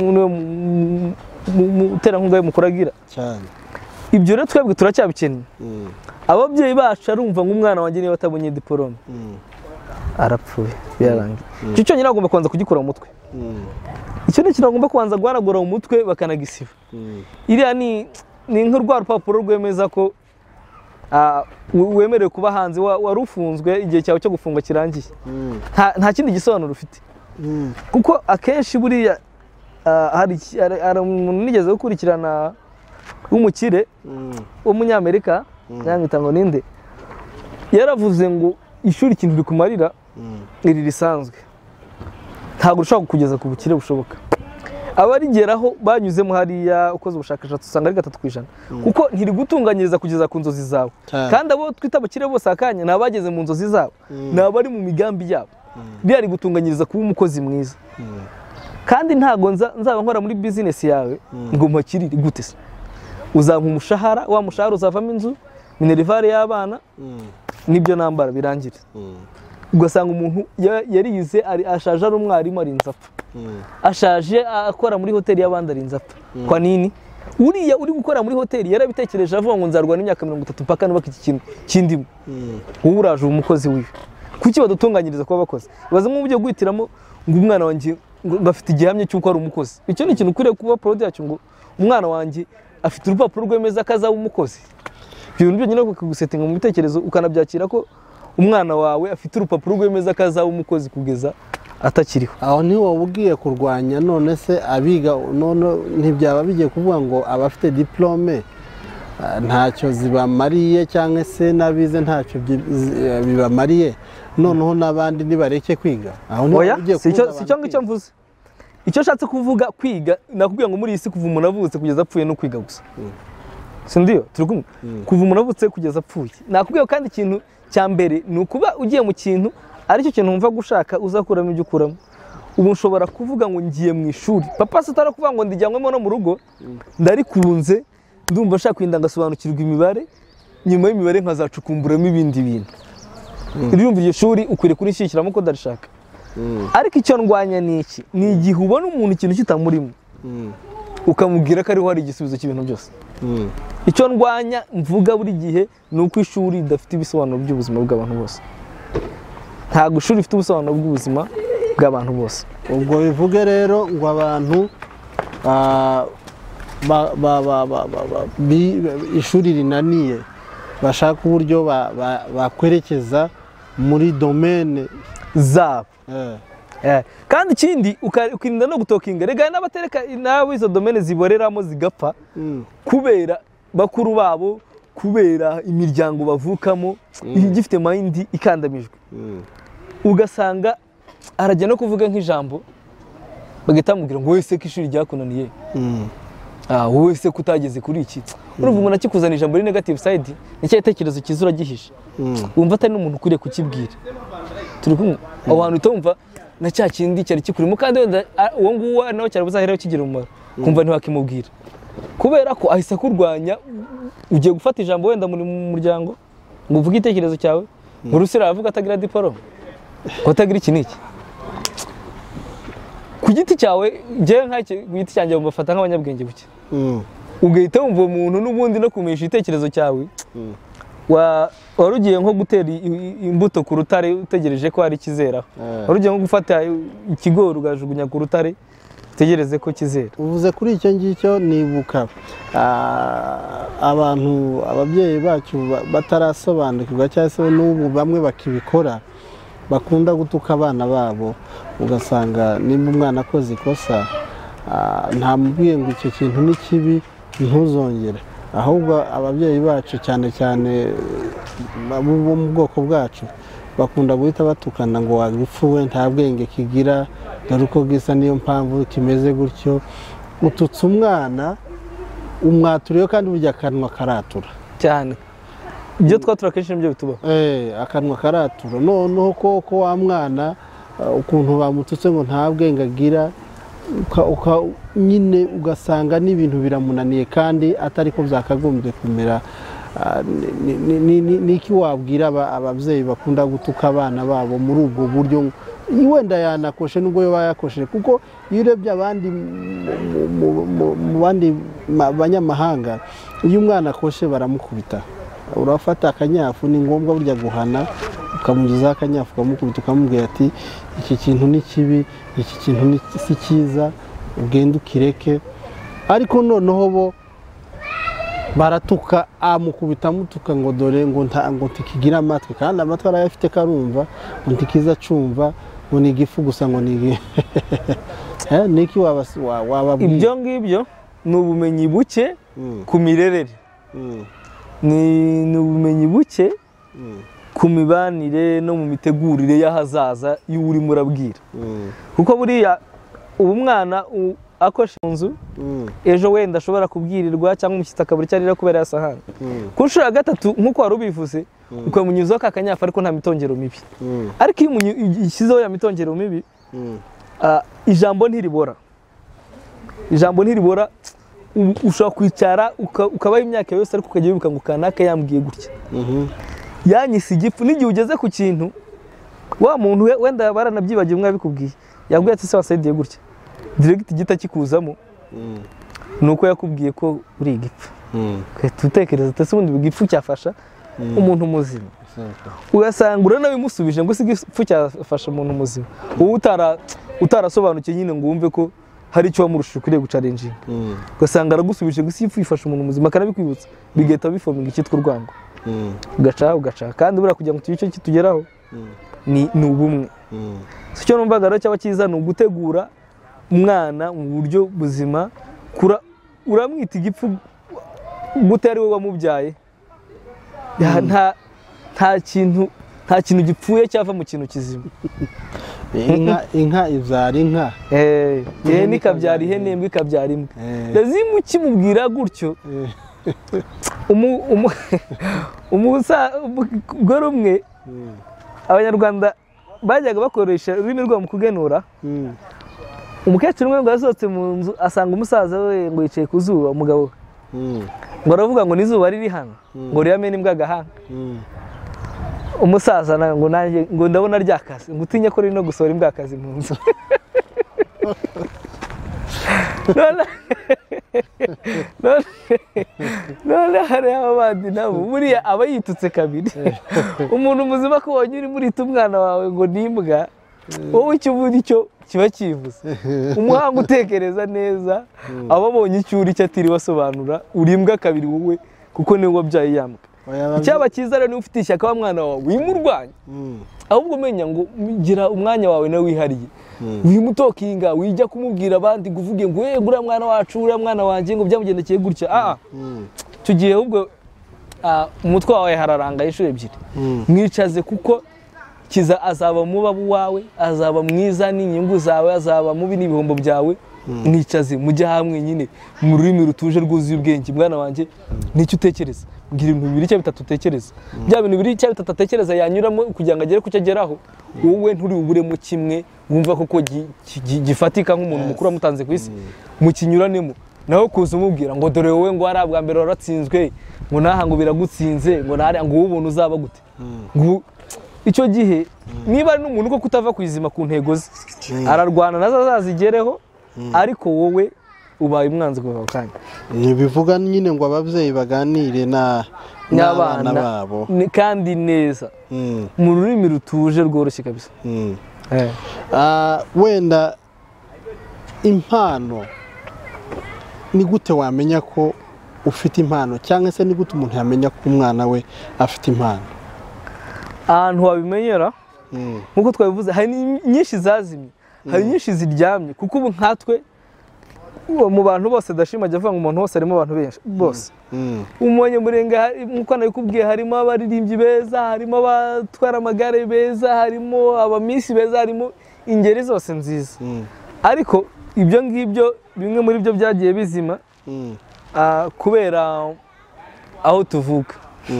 mutera nkunga y'umukuragira cyane ibyo rero twebwe turacyabikeneye ababyeyi bacu arumva nk'umwana wanjye niba atabonye diplome arapfuye byarangiye icyo cyo nyine agomba kubanza kugikora mu mutwe icyo ni ikintu agomba kubanza guharagura mu mutwe bakanagisiba iriya ni nk'urwa rupapuro rwemeza ko wemerewe kuba hanze wari ufunzwe igihe cyawe cyo gufungwa kirangiye nta kindi gisobanuro ufite kuko akenshi buriya hari umuntu nigeze gukurikirana w'umukire w'umunyamerika yamwita ngo ninde yaravuze ngo ishuri ikintu rikumarira iri risanzwe ntabwo ushobora kugeza ku bukire bushoboka abarigeraho banyuzemo hariya ukoze ubushakashatsi usanga ari 3% kuko ntiri gutunganyiriza kugeza ku nzozi zawe kandi abo twita abakire bose akanya nabageze mu nzozi zabo nabari mu migambi yabo byari gutunganyiriza kuba umukozi mwiza kandi ntago nzaba nkora muri business yawe ngo mpakirire gute se uzampa umushahara wa mushahara uzavamo inzu minerivare y'abana nibyo nambara birangira ugasanga umuntu yarize ashaje ari umwarimu ari inzapfa ashaje akora muri hoteli y'abandi ari inzapfa kwa nini uriya uri gukora muri hoteli yarabitekereje avuga ngo nzarwana imyaka 30 mpaka nubaka iki kintu kindimo wowe uraje umukozi wiwe kuki badutunganyiriza kuba bakoze baza mu buryo guhitiramo ngo umwana wanjye bafite igihamye cy'uko ari umukozi icyo ni ikintu ukwiye kuba proud yacu ngo umwana wanjye afite urupapuro rwemeza ko azaba umukozi ibyo bintu nyine kugusetinga mu bitekerezo ukanabyakira ko umwana wawe afite urupapuro rwemeza ko azaba umukozi kugeza atakiriho aho ni wowe ugiye kurwanya none se abiga none ntibyaba bigiye kuvuga ngo abafite diplome ntacyo zibamariye cyangwa se nabize ntacyo bibamariye noneho nabandi nibareke kwiga aho ni ugiye kuvuga si cyo ngicyo mvuze icyo shatse kuvuga kwiga nakubwiye ngo muri isi kuva umuntu avutse kugeza apfuye no kwiga gusa sindiyo turi kumwe kuva umuntu avutse kugeza apfuye nakubwiye kandi ikintu cya mbere ni ukuba ugiye mu kintu aricyo kintu wumva gushaka uzakuramo ibyo ukuramo ubu nshobora kuvuga ngo ngiye mu ishuri papa se utarakuvuga ngo ndijyanwemo no mu rugo ndarikunze ndumva nshaka kwinda ngasobanukirwa imibare nyuma y'imibare nkazacukumburamo ibindi bintu irumva iryo shuri ukwiriye kurishyikiramo ko darishaka ariko icyo ndwanya ni iki ni igihe ubona umuntu ikintu kitamurimo ukamubwira ko ariho hari igisubizo cy'ibintu byose. Icyo ndwanya mvuga buri gihe ni uko ishuri ridafite ibisobanuro by'ubuzima bw'abantu bose. Ntabwo ishuri rifite ubusobanuro bw'ubuzima bw'abantu bose. Ubwo bivuge rero ngo abantu ishuri rinaniye bashaka uburyo bakwerekeza muri domene zabo. Kandi ikindi ukirinda no gutokinga, rega n'abatereka nabo izo domene ziboreramo zigapfa kubera bakuru babo, kubera imiryango bavukamo igifite mind ikandamijwe. Ugasanga arajya no kuvuga nk'ijambo bagatamubwira ngo wese ko ishuri ryakunaniye, wowe se kutageze kuri iki. Urumva umuntu akikuzana ijambo ri negative side, nicyo itekerezo kizura gihisha. Wumva atari n'umuntu ukuriye kukibwira. Turi kumwe abantu utumva na cya kindi cyari kikurimo, kandi wenda uwo nguwo nawe cyari buzaheraho kigira umumaro, kumva ntiwakimubwira kubera ko ahise kurwanya. Ugiye gufata ijambo wenda muri mu muryango ngo uvuge itekerezo cyawe, ngo rusira avuga atagira diplome, ko atagira iki niki. Ku giti cyawe je nk'iki ku giti cyanjye bafata nk'abanyabwenge buke, ugahita wumva umuntu n'ubundi no kumisha itekerezo cyawe. Warugiye nko gutera imbuto ku rutare utegereje ko hari kizeraho, warugiye nko gufata ikigori ugajugunya ku rutare utegereze ko kizera. Uvuze kuri icyo ngicyo nibuka ababyeyi bacu batarasobanukirwa cyangwa se n'ubu bamwe bakibikora, bakunda gutuka abana babo. Ugasanga nimba umwana akoze ikosa ntamubwiye ngo icyo kintu ni kibi ntuzongere, ahubwo ababyeyi bacu cyane cyane bo mu bwoko bwacu bakunda guhita batukana ngo wagipfuwe, nta bwenge kigira, dore uko gisa niyo mpamvu kimeze gutyo. Ututse umwana umwaturiye kandi burya akanwa karatura cyane. Ibyo twatura kenshi nibyo bitubaho. Akanwa karatura. Noneho koko wa mwana ukuntu bamututse ngo nta bwenge agira, nyine ugasanga n'ibintu biramunaniye kandi atari ko byakagombye kumera. Niki wabwira ababyeyi bakunda gutuka abana babo muri ubwo buryo? Wenda yanakoshe nubwo yo bayakoshe, kuko iyo urebye abandi mu bandi banyamahanga, iyo umwana akoshe baramukubita. Urafata akanyafu, ni ngombwa burya guhana, ukamugezaho akanyafu ukamukubita ukamubwira ati iki kintu ni kibi, iki kintu ni si cyiza, ugenda ukireke. Ariko noneho bo baratuka, amukubita amutuka ngo dore ngo ntikigira amatwi, kandi amatwi arayafite karumva, ngo ntikiza cumva, ngo ni igifu gusa, ngo ni niki wababwira? Ibyo ngibyo ni ubumenyi buke ku mirerere, ni ubumenyi buke ku mibanire no mu mitegurire y'ahazaza y'urimo urabwira. Kuko buriya ubu mwana akoshe mu nzu, ejo wenda ashobora kubwirirwa cyangwa umushyitsi akabura icyo arira kubera yasahana. Ku nshuro ya gatatu nk'uko wari ubivuze, ukamunyuzaho ka kanyafu ariko nta mitongero mibi. Ariko iyo ushyizeho ya mitongero mibi, ijambo ntiribora. Ijambo ntiribora. Ushobora kwicara ukabaho imyaka yose ariko ukajya wibuka ngo kanaka yambwiye gutya, yanyise igipfu. N'igihe ugeze ku kintu, wa muntu wenda baranabyibagiye mwabikubwiye, yabwiye ati se wasaidiye gutya, direct igita kikuzamo, nuko yakubwiye ko uri igipfu. Tutekereza ati ubundi igipfu cyafasha umuntu muzima. Ugasanga uranabimusubije ngo igipfu cyafasha umuntu muzima, wowe utarasobanukiye nyine ngo wumve ko hari icyo wamurusha ukwiye gucarenjinga. Ugasanga aragusubije ngo igipfu ifasha umuntu muzima, akanabikwibutsa, bigahita bifominga icyitwa urwango. Ugaca kandi buriya kugira ngo icyo kitugeraho ni ubumwe. Icyo numvaga rero cyaba cyiza ni ugutegura umwana mu buryo buzima. Uramwita igipfu gute ari we wamubyaye? Nta kintu gipfuye cyava mu kintu kizima. Inka ibyara inka, ihene ikabyara ihene, imbwa ikabyara imbwa. Lazima ukimubwira gutyo, umugore umwe Abanyarwanda bajyaga bakoresha ururimi rwabo mu kugenura. Umukecuru umwe ngo yasohotse mu nzu asanga umusaza we ngo yicaye ku zuba, umugabo ngo aravuga ngo n'izuba riri hano ngo riyamene imbwa agahanga. Umusaza ngo nanjye ngo ndabona ryakaze, ngo utinya ko riri no gusohora imbwa akazi mu nzu. none hariho abandi nabo buriya aba yitutse kabiri. Umuntu muzima ko wanyura uri murita umwana wawe ngo ni imbwa, wowe icyo uvuga icyo kiba kivuze. Umuhanga utekereza neza aba abonye icyo uri cyo atiriwe asobanura, uri imbwa kabiri wowe kuko niwe wabyaye yambwa. Icyaba cyiza rero niba ufite ishyaka wa mwana wawe wimurwanya, ahubwo umenya ngo gira umwanya wawe nawe wihariye. Wimutokinga wijya kumubwira abandi kuvuge ngo uriya mwana wacu, uriya mwana wanjye ngo byamugendekeye gutya. Tugiye ahubwo umutwe wawe hararanga inshuro ebyiri. Mwicaze kuko kiza azaba mubabu wawe, azaba mwiza n'inyungu zawe, azaba mubi n'ibihombo byawe. Mwicaze mujye hamwe nyine mu rurimi rutuje rwuzuye ubwenge. Mwana wanjye nicyo utekereza, ngira ibintu bibiri cyangwa bitatu utekereza. Bya bintu bibiri cyangwa bitatu atekereza yanyuramo kugira ngo agere ku cyo ageraho, wowe nturi buburemo kimwe wumva koko gifatika nk'umuntu mukuru wamutanze ku isi, mukinyuranemo nawe kuza umubwira ngo dore wowe ngo ari bwa mbere waratsinzwe, ngo naha ngo biragutsinze, ngo nari ngo ubuntu uzaba gute. Icyo gihe niba ari n'umuntu ko kutava kwizima ku ntego ze, ararwana nazo azazigereho, ariko wowe ubaye umwanzi kuva kanya. Ntibivuga nyine ngo ababyeyi baganire n'abana babo kandi neza mu rurimi rutuje rworoshye kabisa. Wenda impano ni gute wamenya ko ufite impano, cyangwa se ni gute umuntu yamenya ko umwana we afite impano? Ahantu wabimenyera nk'uko twabivuze, hari nyinshi zazimye, hari nyinshi ziryamye, kuko ubu nkatwe mu bantu bose Dashima ajya avuga ngo umuntu wose harimo abantu benshi bose. Umonye murenga nk'uko nabikubwiye, harimo abaririmbyi beza, harimo abatwara amagare beza, harimo abamisi beza, harimo ingeri zose nziza. Ariko ibyo ngibyo bimwe muri byo byagiye bizima kubera aho tuvuka,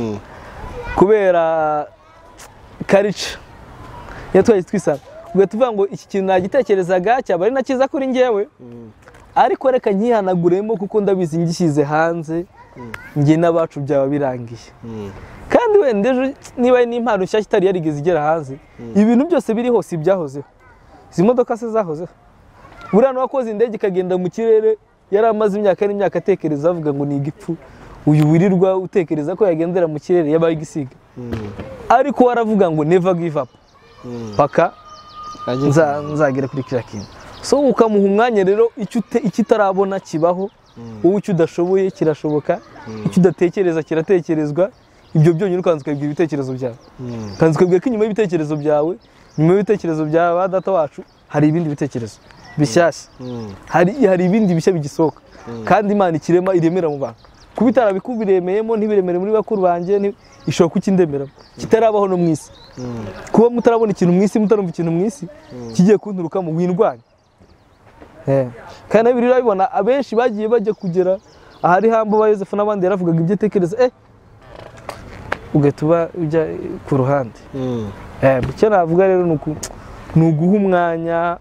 kubera culture yatwaye twisana. Ubwo tuvuga ngo iki kintu nagitekerezaga cyaba ari na cyiza kuri njyewe, ariko reka nkihanaguremo kuko ndabizi ngishyize hanze njye n'abacu byaba birangiye. Kandi wenda ejo niba ari n'impano nshyashya itari yarigeze igera hanze, ibintu byose biri hose ibyahozeho. Izi modoka se zahozeho, buriya n'uwakoze indege ikagenda mu kirere yari amaze imyaka n'imyaka atekereza avuga ngo ni igipfu, uyu wirirwa utekereza ko yagendera mu kirere yabaye igisiga. Ariko waravuga ngo never give up paka nzagera kuri kiriya kintu. So ukamuha umwanya rero, icyo utarabona kibaho, wowe icyo udashoboye kirashoboka, icyo udatekereza kiratekerezwa. Ibyo byonyine ukanze ukabwira ibitekerezo byawe, ukanze ukabwira ko inyuma y'ibitekerezo byawe, nyuma y'ibitekerezo bya ba data wacu hari ibindi bitekerezo bishyashya, hari ibindi bishya bigisohoka. Kandi Imana ikirema iremera mu bantu, kuba itarabikubiremeyemo ntibiremere muri bakuru banjye, ishobora kukindemeramo kitarabaho no mu isi. Kuba mutarabona ikintu mu isi, mutarumva ikintu mu isi, kigiye kunturukamo windwanya. Kandi nabiri urabibona abenshi bagiye bajya kugera ahari hambo ba Yozefu n'abandi, yaravugaga ibyo tekereza ugahita ujya ku ruhande. Icyo navuga rero ni uguha umwanya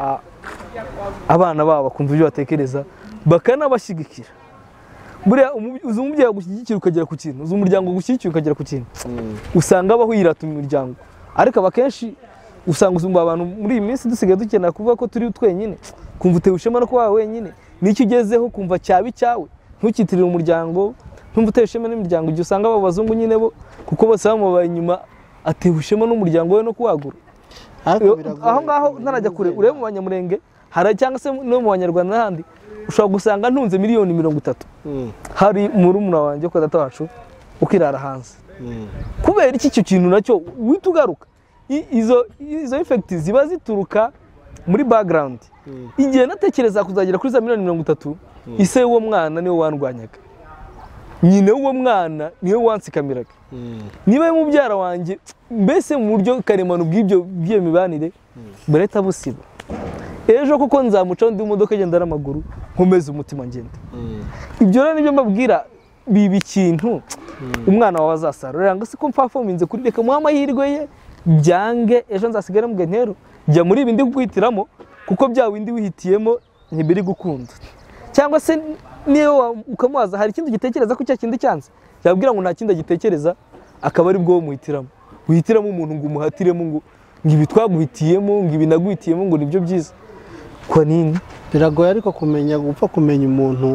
abana babo bakumva ibyo batekereza, bakanabashyigikira. Buriya uzi umubyeyi agushyigikira ukagera ku kintu, uzi umuryango ugushyigikira ukagera ku kintu, usanga abaho yirata mu miryango. Ariko abakenshi usanga uzumva abantu muri iyi minsi dusigaye dukenera kuvuga ko turi twenyine, kumva utewe ishema no kuba wenyine, n'icyo ugezeho kumva cyaba icyawe, ntukitirire umuryango, ntumva utewe ishema n'imiryango. Igihe usanga abo bazungu nyine bo kuko bose bamubaye inyuma, atewe ishema n'umuryango we no kuwagura. Aho ngaho ntarajya kure, urebe mu Banyamurenge cyangwa se no mu Banyarwanda n'ahandi, ushobora gusanga ntunze miliyoni 30. Hari murumuna wanjye ko data wacu ukirara hanze. Kubera iki cyo kintu nacyo wita ugaruka, izo effect ziba zituruka muri background. Igihe natekereza kuzagera kuri za miliyoni 30, ise uwo mwana niwe wandwanyaga, nyine uwo mwana niwe wansikamiraga, niba mubyara wanjye, mbese mu buryo karemano bw'iyo mibanire bureta busiba. Ejo kuko nzamuca ndi imodoka igenda n'amaguru, nkomeza umutima ngenda. Ibyo rero nibyo mbabwira, bibi kintu umwana wawe azasarura. Ngo se ko mpfafominze kuri reka muha amahirwe ye byange, ejo nzasigara mu gentero jya muri ibindi guhitiramo, kuko bya windi wihitiyemo ntibiri gukunda. Cyangwa se niyo ukamubaza hari ikindi gitekereza ko cya kindi cyanze, yabwira ngo nta kindi agitekereza, akaba ari bwo muhitiramo. Wihitiramo umuntu ngo umuhatiremo ngo ibi twaguhitiyemo, ngo ibi naguhitiyemo ngo nibyo byiza. Kwa nini? Biragoye ariko kumenya gupfa kumenya umuntu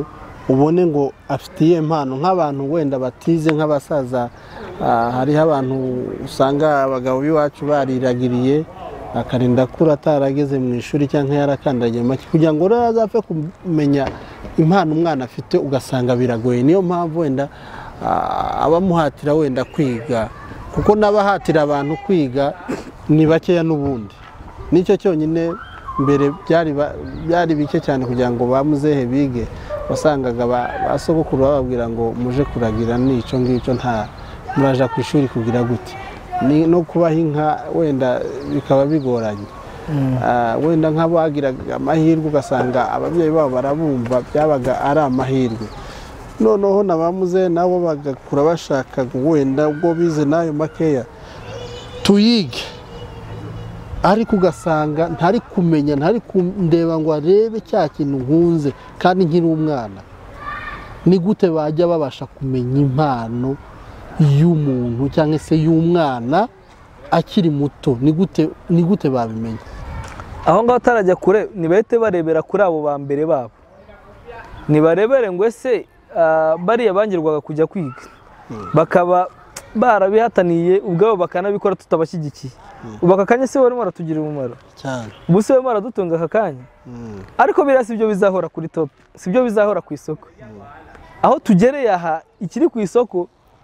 ubone ngo afitiye impano nk'abantu wenda batize nk'abasaza. Hariho abantu usanga abagabo b'iwacu bariragiriye akarinda kura atarageze mu ishuri cyangwa yarakandagiye make kugira ngo rero azapfe kumenya impano umwana afite ugasanga biragoye. Niyo mpamvu wenda abamuhatira wenda kwiga, kuko n'abahatira abantu kwiga ni bakeya n'ubundi. Nicyo cyonyine mbere byari bike cyane kugira ngo bamuzehe bige, wasangaga ba sogokuru bababwira ngo muje kuragira n'icyo ngicyo, nta muraja ku ishuri kugira gute, no kubaha inka wenda bikaba bigoranye. Wenda nk'abagiraga amahirwe ugasanga ababyeyi babo barabumva, byabaga ari amahirwe. Noneho nabamuze nabo bagakura bashaka wenda ubwo bize nayo makeya tuyige, ariko ugasanga ntari kumenya, ntari kundeba ngo arebe cya kintu nkunze kandi nkiri umwana. Ni gute bajya babasha kumenya impano y'umuntu cyangwa se y'umwana akiri muto? Ni gute babimenya? Aho ngaho atarajya kure nibahite barebera kuri abo ba mbere babo, nibarebere ngo ese bariya bangirwaga kujya kwiga bakaba barabihataniye ubwabo bakanabikora tutabashyigikiye, ubu aka kanya se barimo baratugirira umumaro cyane, ubu se barimo baradutunga aka kanya. Ariko biriya si byo bizahora kuri top, si byo bizahora ku isoko. Aho tugereye aha ikiri ku isoko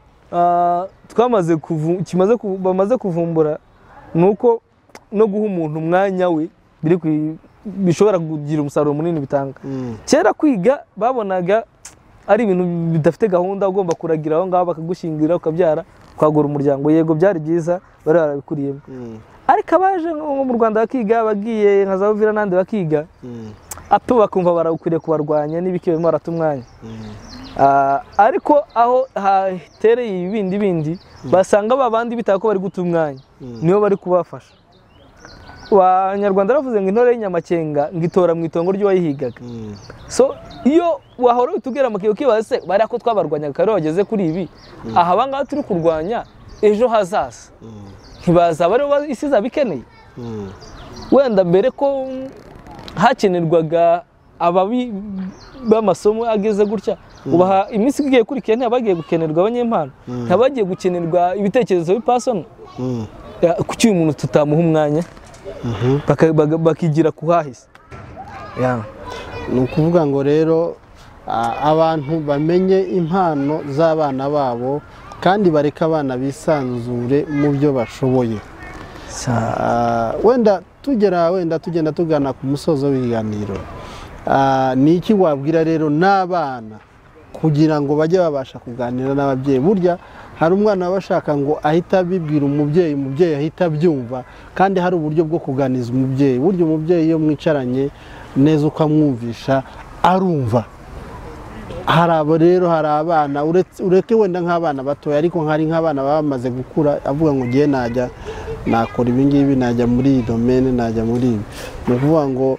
bamaze kuvumbura nuko no guha umuntu umwanya we bishobora kugira umusaruro munini bitanga. Kera kwiga babonaga ari ibintu bidafite gahunda, ugomba kuragira aho ngaho bakagushingira ukabyara ukagura umuryango. Yego byari byiza, bari barabikuriyemo. Ariko abaje mu Rwanda bakiga, bagiye nka za Uvira n'andi bakiga, ato bakumva barakwiriye kubarwanya n'ibiki barimo barata umwanya. Ariko aho hatereye ibindi basanga babandi bitaka ko bari guta umwanya, niyo bari kubafasha. Abanyarwanda baravuze ngo intore y'inyamakenga ngitora mu itongo ry'uwayihigaga. So iyo wahora utubwira amakiyo kibaze bari ko twabarwanyaga kare bageze kuri ibi, aha bangaha turi kurwanya ejo hazaza ntibaza bari isi zabikeneye. Wenda mbere ko hakenerwaga ababi b'amasomo ageze gutya, ubaha iminsi igiye kurikiye ntibagiye gukenerwa abanyempano, ntibagiye gukenerwa ibitekerezo bipasona. Kuki uyu muntu tutamuha umwanya bakigira kuhahise? Ni ukuvuga ngo rero abantu bamenye impano z'abana babo kandi bareka abana bisanzure mu byo bashoboye. Wenda tugenda tugana ku musozo w'ibiganiro, ni iki wabwira rero n'abana kugira ngo bajye babasha kuganira n'ababyeyi? Burya hari umwana baba bashaka ngo ahita abibwira umubyeyi ahita abyumva, kandi hari uburyo bwo kuganiza umubyeyi. Burya umubyeyi iyo mwicaranye neza ukamwumvisha arumva. Hari abo rero, hari abana ureke wenda nk'abana batoya, ariko hari nk'abana baba bamaze gukura avuga ngo ngiye najya nakora ibi ngibi, najya muri iyi domene, najya muri ibi. Ni ukuvuga ngo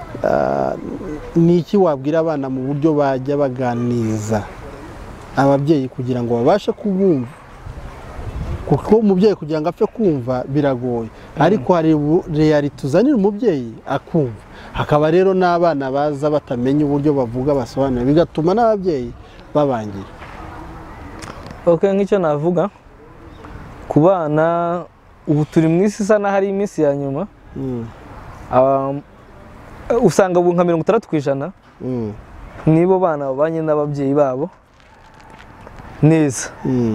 ni iki wabwira abana mu buryo bajya baganiza ababyeyi kugira ngo babashe kubumva? Kuko umubyeyi kugira ngo apfe kumva biragoye, ariko hari reality uzanira umubyeyi akumva. Hakaba rero n'abana baza batamenya uburyo bavuga basobanura, bigatuma n'ababyeyi babangira. Nk'icyo navuga ku bana, ubu turi mu isi isa n'ahari iminsi ya nyuma. Usanga ubu nka 60% nibo bana babanye n'ababyeyi babo neza.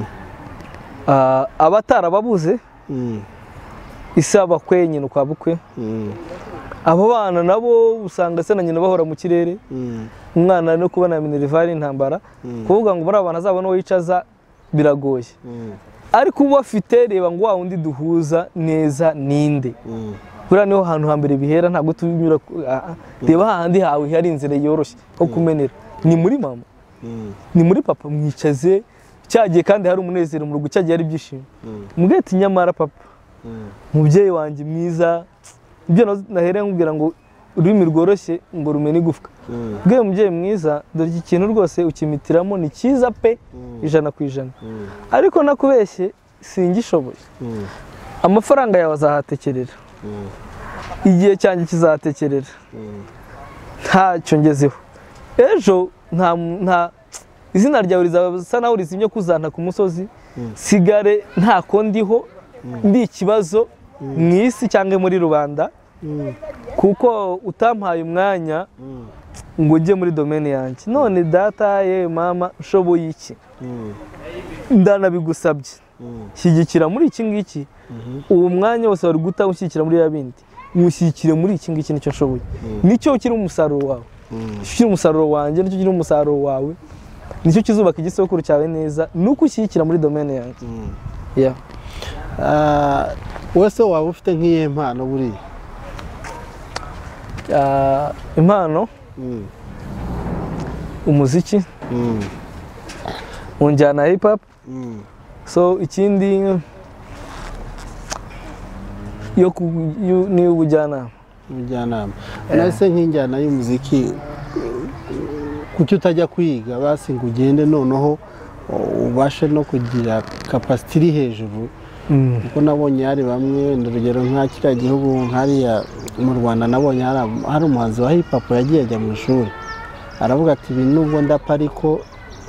Abatarababuze isi abakwe nyine kwa bukwe, abo bana nabo usanga se na nyina bahora mu kirere. Umwana no kubona minerivare intambara, kuvuga ngo muri abana azabona wicaza biragoye. Ariko ubu bafite reba ngo wa wundi duhuza neza ninde. Buriya niho hantu hambere bihera, ntabwo tubinyura. Reba hahandi hawe hari inzira yoroshye ho kumenera, ni muri mama, ni muri papa. Mwicaze cyagiye kandi hari umunezero mu rugo, cyagiye ari byishimo. Mugete nyamara papa, mubyeyi wanjye mwiza, ibyo nahereye nkubwira ngo ururimi rworoshye ngo rumene igufwa. Bwe mubyeyi mwiza, dore iki kintu rwose ukimitiramo ni cyiza pe 100%. Ariko nakubeshye singishoboye. Amafaranga yawe azahatekerera, igihe cyanjye kizatekerera, ntacyo ngezeho. Ejo nta izina ryawe rizasa naho rizimye kuzanta ku musozi sigare nta ko ndiho ndi ikibazo mu isi cyangwa muri rubanda kuko utampaye umwanya ngo ujye muri domaine yanjye none data ye mama nshoboye iki ndanabigusabye shyigikira muri iki ngiki uwo mwanya wose wari guta ushyigikira muri ya bindi mushyigikire muri iki ngiki nicyo nshoboye nicyo kiri umusaruro wawe kiri umusaruro wanjye nicyo kiri umusaruro wawe nicyo kizubaka igisokuru cyawe neza nuko ushyigikira muri domaine yanjye wese waba ufite nk'iyi mpano buriya impano umuziki mu njyana ya hip hop so ikindi ni ubujyanama nase nk'injyana y'umuziki kuki utajya kwiga basi ngo ugende noneho ubashe no kugira kapasiti iri hejuru kuko nabonye hari bamwe urugero nka kiriya gihugu nk'ariya mu Rwanda nabonye hari umuhanzi wa hip hop yagiye ajya mu ishuri aravuga ati ibi nubwo ndapa ariko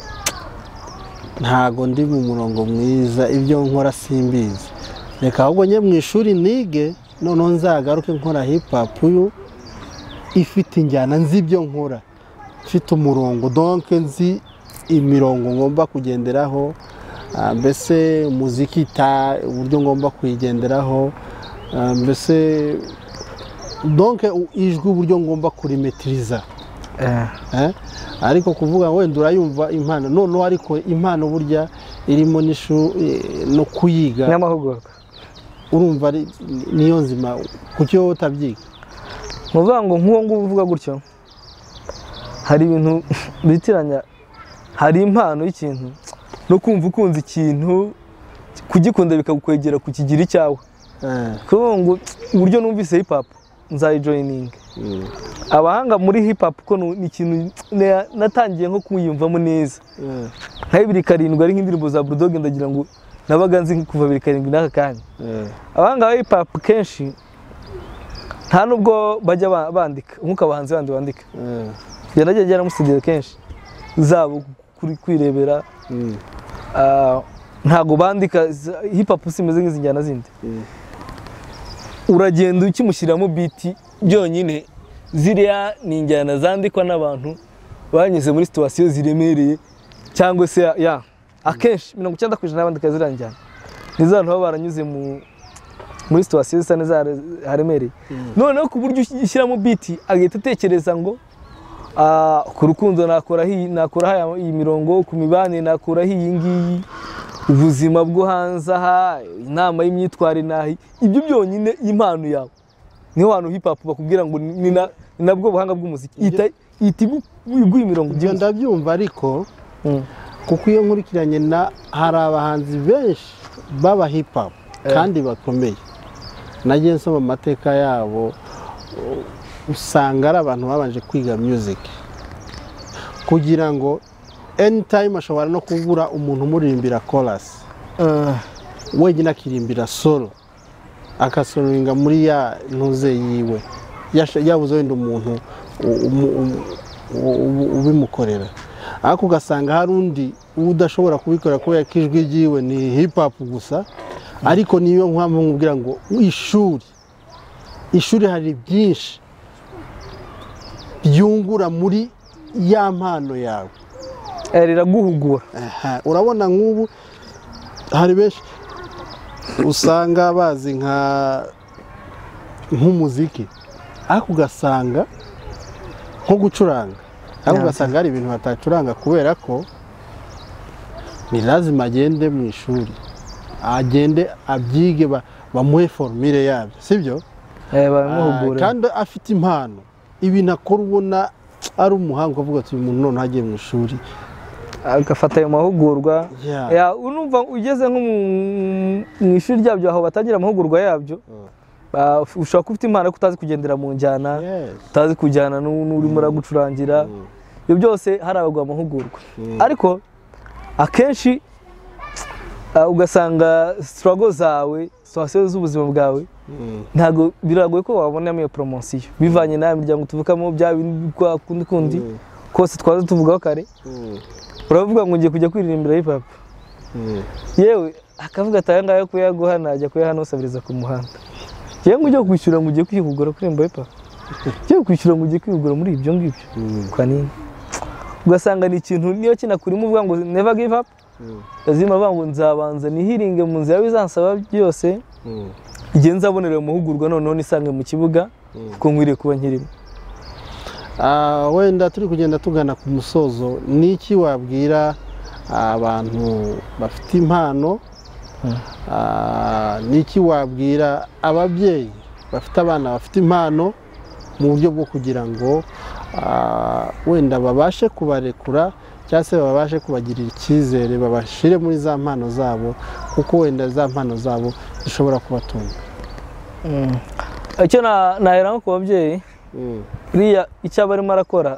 ntago ndi mu murongo mwiza ibyo nkora simbizi reka ahubwo njye mu ishuri nige noneho nzagaruke nkora hip hop ifite injyana nzi ibyo nkora mfite umurongo donc nzi imirongo ngomba kugenderaho mbese umuziki uburyo ngomba kuyigenderaho mbese donc ijwi uburyo ngomba kurimetiriza ariko kuvuga wenda urayumva impano noneho ariko impano burya irimo no kuyiga n'amahugurwa urumva niyo nzima kuki wowe utabyiga muvuga ngo nk'uwo nguwo uvuga gutyo hari ibintu bitiranya hari impano y'ikintu no kumva ukunze ikintu kugikunda bikagukwegera kukigira icyawe kuko ngo uburyo numvise hip hop nzayijoyininga abahanga muri hip hop ko ni ikintu natangiye nko kuyumvamo neza nka 2007 ari nk'indirimbo za Bulldog ndagira ngo nabaga nzi kuva 2007 n'aka kanya abahanga ba hip hop kenshi nta nubwo bajya bandika nk'uko abahanzi bandi bandika nagiye mu studio kenshi zabo kuri kwirebera ntago bandika hip hop simeze nk'izi njyana zindi uragenda ukimushyiramo beat byonyine ziriya ni injyana zandikwa n'abantu banyuze muri situation ziremereye cyangwa se akenshi 90% n'abandika ziriya njyana nizo abantu baba baranyuze muri situation zisa neza haremereye noneho ku buryo ushyiramo beat agahita atekereza ngo ku rukundo nakora iyi mirongo ku mibane nakora iyi ngiyi ubuzima bwo hanze aha inama y'imyitwarire nahi ibyo byonyine impano yawe niho hantu hip hop bakubwira ngo ni nabwo buhanga bw'umuziki iguye imirongo ibyo ndabyumva ariko kuko iyo nkurikiranye hari abahanzi benshi baba hip hop kandi bakomeye nagiye nsoma amateka yabo usanga ari abantu babanje kwiga music kugira ngo anytime ashobora no kubura umuntu umuririmbira chorus wenyine akirimbira solo akasoloringa muri ya ntuze yiwe yabuze wenda umuntu ubimukorera ariko ugasanga hari undi udashobora kubikora kubera ko ijwi ryiwe ni hip hop gusa ariko niyo mpamvu nkubwira ngo ishuri hari byinshi byungura muri ya mpano yawe riraguhugura urabona nk'ubu hari benshi usanga bazi nk'umuziki ariko ugasanga nko gucuranga ariko ugasanga hari ibintu batacuranga kubera ko ni lazima agende mu ishuri agende abyige bamuhe formule yabyo sibyo kandi afite impano ibintu akora ubona ari umuhanga uvuga ati uyu muntu none agiye mu ishuri agafata ayo mahugurwa urumva ugeze nko mu ishuri ryabyo aho batangira amahugurwa yabyo ushobora kuba ufite impano ariko utazi kugendera mu njyana utazi kujyana n'urimo uragucurangira ibyo byose hari abaguha amahugurwa ariko akenshi ugasanga struggle zawe situation z'ubuzima bwawe ntago biragoye ko wabonamo iyo promotion bivanye nayo miryango tuvukamo bya kundi kose twaza tuvugaho kare uravuga ngo ngiye kujya kwiririmbira hip hop yewe akavuga ati aya ngaya kuyaguha najya kuyahanusabiriza ku muhanda yewe ngo ujye kwishyura ngo ugiye kwihugura kuririmba hip hop ugiye kwishyura ngo ugiye kwihugura muri ibyo ngibyo kwa nini ugasanga ni ikintu niyo kinakurimo uvuga ngo never give up lazima bavuga ngo nzabanza nihiringe mu nzira bizansaba byose igihe nzabonera umuhugurwa noneho nisange mu kibuga kuko nkwiriye kuba nkirimo. Wenda turi kugenda tugana ku musozo, ni iki wabwira abantu bafite impano, ni iki wabwira ababyeyi bafite abana bafite impano mu buryo bwo kugira ngo wenda babashe kubarekura cyangwa se babashe kubagirira icyizere, babashire muri za mpano zabo kuko wenda za mpano zabo zishobora kubatunga? Icyo nahera nko ku babyeyi, buriya icyo aba arimo arakora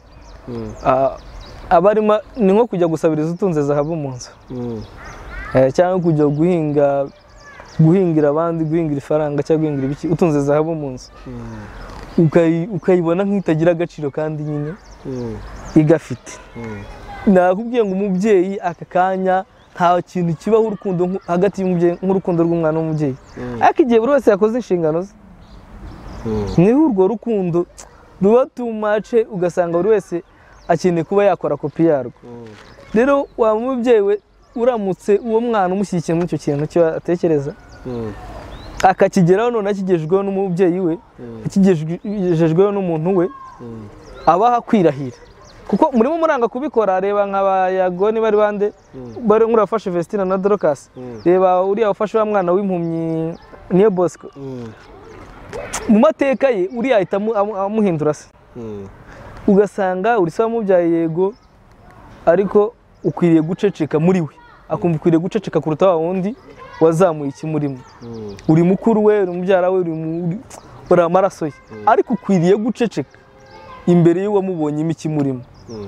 ni nko kujya gusabiriza utunze zahabu mu nzu, cyangwa kujya guhingira abandi, guhingira ifaranga cyangwa guhingira ibiki utunze zahabu mu nzu, ukayibona nk'itagira agaciro kandi nyine igafite. Nakubwiye ngo umubyeyi aka kanya nta kintu kibaho urukundo hagati y'umubyeyi nk'urukundo rw'umwana n'umubyeyi, ariko igihe buri wese yakoze inshingano ze niho urwo rukundo ruba tumace, ugasanga buri wese akeneye kuba yakora kopi yarwo. Rero wa mubyeyi we uramutse uwo mwana umushyigikiye muri icyo kintu cyo atekereza akakigeraho, none akigejejweho n'umubyeyi we, akigejejweho n'umuntu we, abaha kwirahira. Kuko murimo muranga kubikora, reba nk'abayago ni bari bande bari nk'urafashe Vestina na Dorcas, reba uriya wafashe wa mwana w'impumyi niyo Bosco, mu mateka ye uriya ahita amuhindura se, ugasanga uri se wamubyaye yego, ariko ukwiriye guceceka muri we, akumva ukwiriye guceceka kuruta wa wundi wazamuye ikimurimo. Uri mukuru we, uri mubyara we, uri amaraso ye, ariko ukwiriye guceceka imbere y'uwamubonyemo ikimurimo.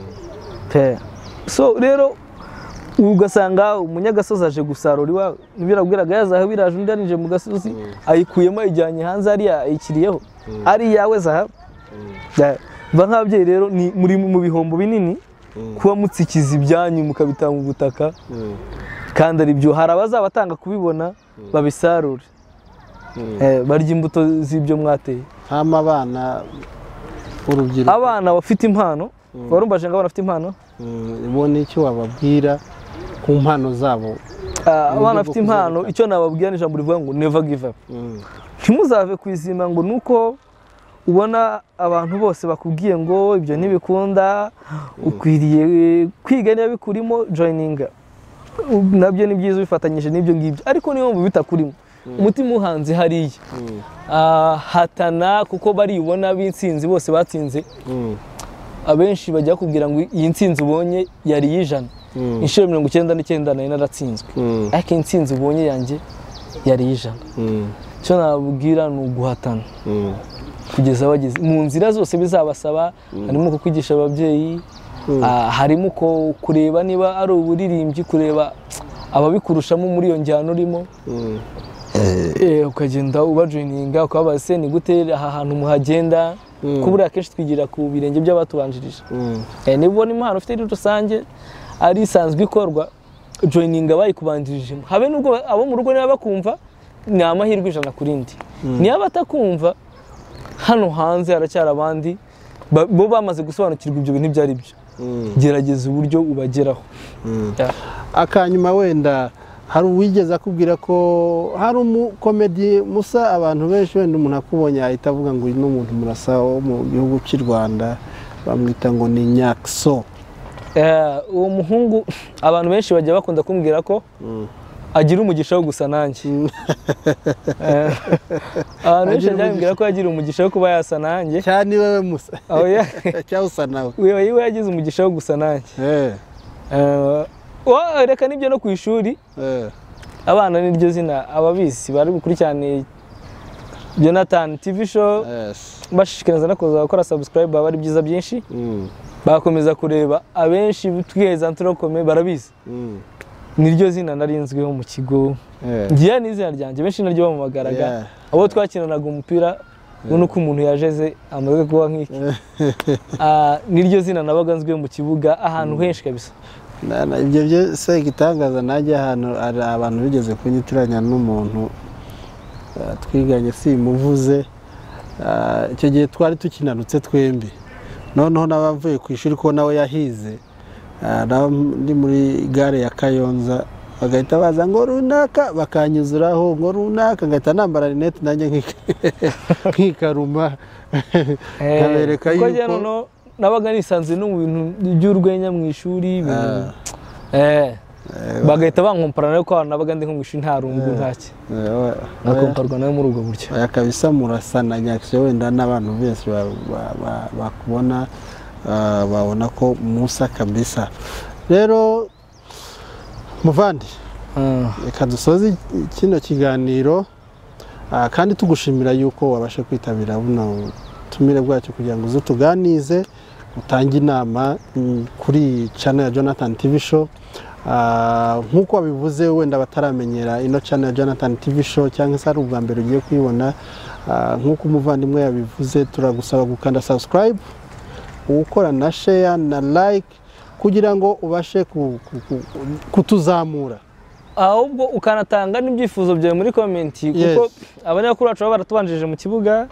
So rero ugasanga umunyagasozi aje gusarura iwawe, nibirabwiraga yazahabu biraje undi arinje mu gasozi ayikuyemo ayijyanye hanze, ariya ayikiriyeho, ari iyawe zahabu. Ba nk'ababyeyi rero ni muri mu bihombo binini kuba mutsikiza ibyanyu mukabitanga mu butaka, kandi ari byo hari abazabatanga kubibona babisarure, barya imbuto z'ibyo mwateye. Hama abana urubyiruko, abana bafite impano, warumbaje ngo abana bafite impano, ubone icyo wababwira ku mpano zabo. Abana bafite impano, icyo nababwira ni ijambo rivuga ngo never give up. Ntimuzave kwizima ngo nuko ubona abantu bose bakubwiye ngo ibyo ntibikunda, ukwiriye kwiga niba bikurimo joininga, nabyo ni byiza bifatanyije n'ibyo ngibyo, ariko niyo mu bitakurimo umutima uhanze hariya, hatana kuko baribona b'intsinzi bose batsinze. Abenshi bajya kubwira ngo iyi ntsinzi ubonye yari y'ijana, inshuro 99 nari naratsinzwe, ariko intsinzi ubonye yanjye yari y'ijana. Icyo nababwira ni uguhatana kugeza bageze mu nzira zose bizabasaba, harimo kukwigisha ababyeyi, harimo kureba niba ari uburirimbyi, kureba ababikurushamo muri iyo njyana urimo, ukagenda ubajoininga, ukababaza se ni gute aha hantu muhagenda, kuko buriya akenshi twigira ku birenge by'abatubanjirije. Niba ubona impano ufite muri rusange ari isanzwe ikorwa, joininga bayikubanjirijemo, habe nubwo abo mu rugo niba bakumva ni amahirwe 100 kuri ndi, niba batakumva hano hanze haracyari abandi bo bamaze gusobanukirwa ibyo bintu ibyo ari byo. Gerageza uburyo ubageraho. Akanyuma wenda hari uwigeze akubwira ko hari umukomedi musa abantu benshi, wenda umuntu akubonye ahita avuga ngo uyu ni umuntu murasa wo mu gihugu cy'u Rwanda, bamwita ngo ni Nyakso. Uwo muhungu abantu benshi bajya bakunda kumbwira ko agira umugisha wo gusa nanjye. Abantu benshi bambwira ko agira umugisha wo kuba yasa nanjye. Cyane wewe musa. Cyausa nawe. Wewe yagize umugisha wo gusa nanjye. Reka nibyo no ku ishuri, abana niryo zina ababizi bari gukurikirana Jonathan TV show, bashishikariza no kuza gukora subscribe, bari byiza byinshi, bakomeza kureba. Abenshi twiheza nturokome barabizi, niryo zina narinzweho mu kigo, ngiye n'izina ryanjye benshi naryo bamumagaraga, abo twakinanaga umupira ubona uko umuntu yajeze amaze kuba nk'iki niryo zina nabaga nzwiye mu kibuga ahantu henshi kabisa. Ibyo byose igitangaza najye ahantu ari abantu bigeze kunyitiranya n'umuntu twiganye simuvuze icyo gihe twari tukinanutse twembi, noneho n'abavuye ku ishuri ko nawe yahize ndi muri gare ya Kayonza bagahita baza ngo runaka bakanyuzuraho ngo runaka ngahita nambara rinete nanjye nk'ikaruma kabereka yuko nabaga nisanze no mu bintu by'urwenya mu ishuri bagahita bankomparana ariko nabaga ndi nko mu ishuri nta rungu ntaki nakomparwa nawe muri ubwo buryo kabisa. Murasana nyakisho wenda n'abantu bese bakubona babona ko musa kabisa. Rero muvandi reka dusoze kino kiganiro kandi tugushimira yuko wabashe kwitabira buno tumire bwacyo kugira ngo uze tuganize utange inama kuri channel ya Jonathan TV Show. Nkuko wabivuze wenda bataramenyera ino channel ya Jonathan TV Show cyangwa se ari ubwa mbere ugiye kwibona, nkuko umuvandimwe yabivuze turagusaba gukanda subscribe, ukora na share na like kugira ngo ubashe kutuzamura, ahubwo ukanatanga n'ibyifuzo byawe muri comment kuko abanyamakuru bacu baratubanjije mu kibuga.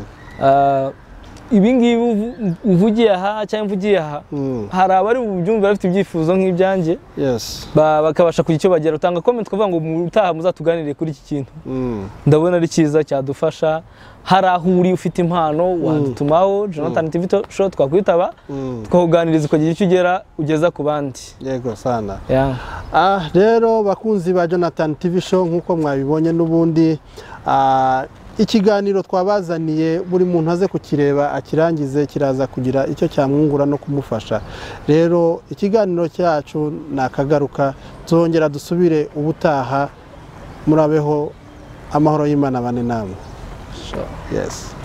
Ibi ngibi uvugiye aha cyangwa mvugiye aha hari abari bubyumva bafite ibyifuzo nk'ibyanjye bakabasha kugira icyo bagera. Utanga comment kuvuga ngo mutaha muzatuganire kuri iki kintu, ndabona ari cyiza cyadufasha. Hari aho uri ufite impano wadutumaho Jonathan TV Show twakwitaba tukakuganiriza ukagira icyo ugeza ku bandi. Yego sana. Rero bakunzi ba Jonathan TV Show nkuko mwabibonye n'ubundi ikiganiro twabazaniye buri muntu aze kukireba akirangize kiraza kugira icyo cyamwungura no kumufasha. Rero ikiganiro cyacu nakagaruka tuzongera dusubire ubutaha. Murabeho amahoro y'Imana bane namwe. Yes.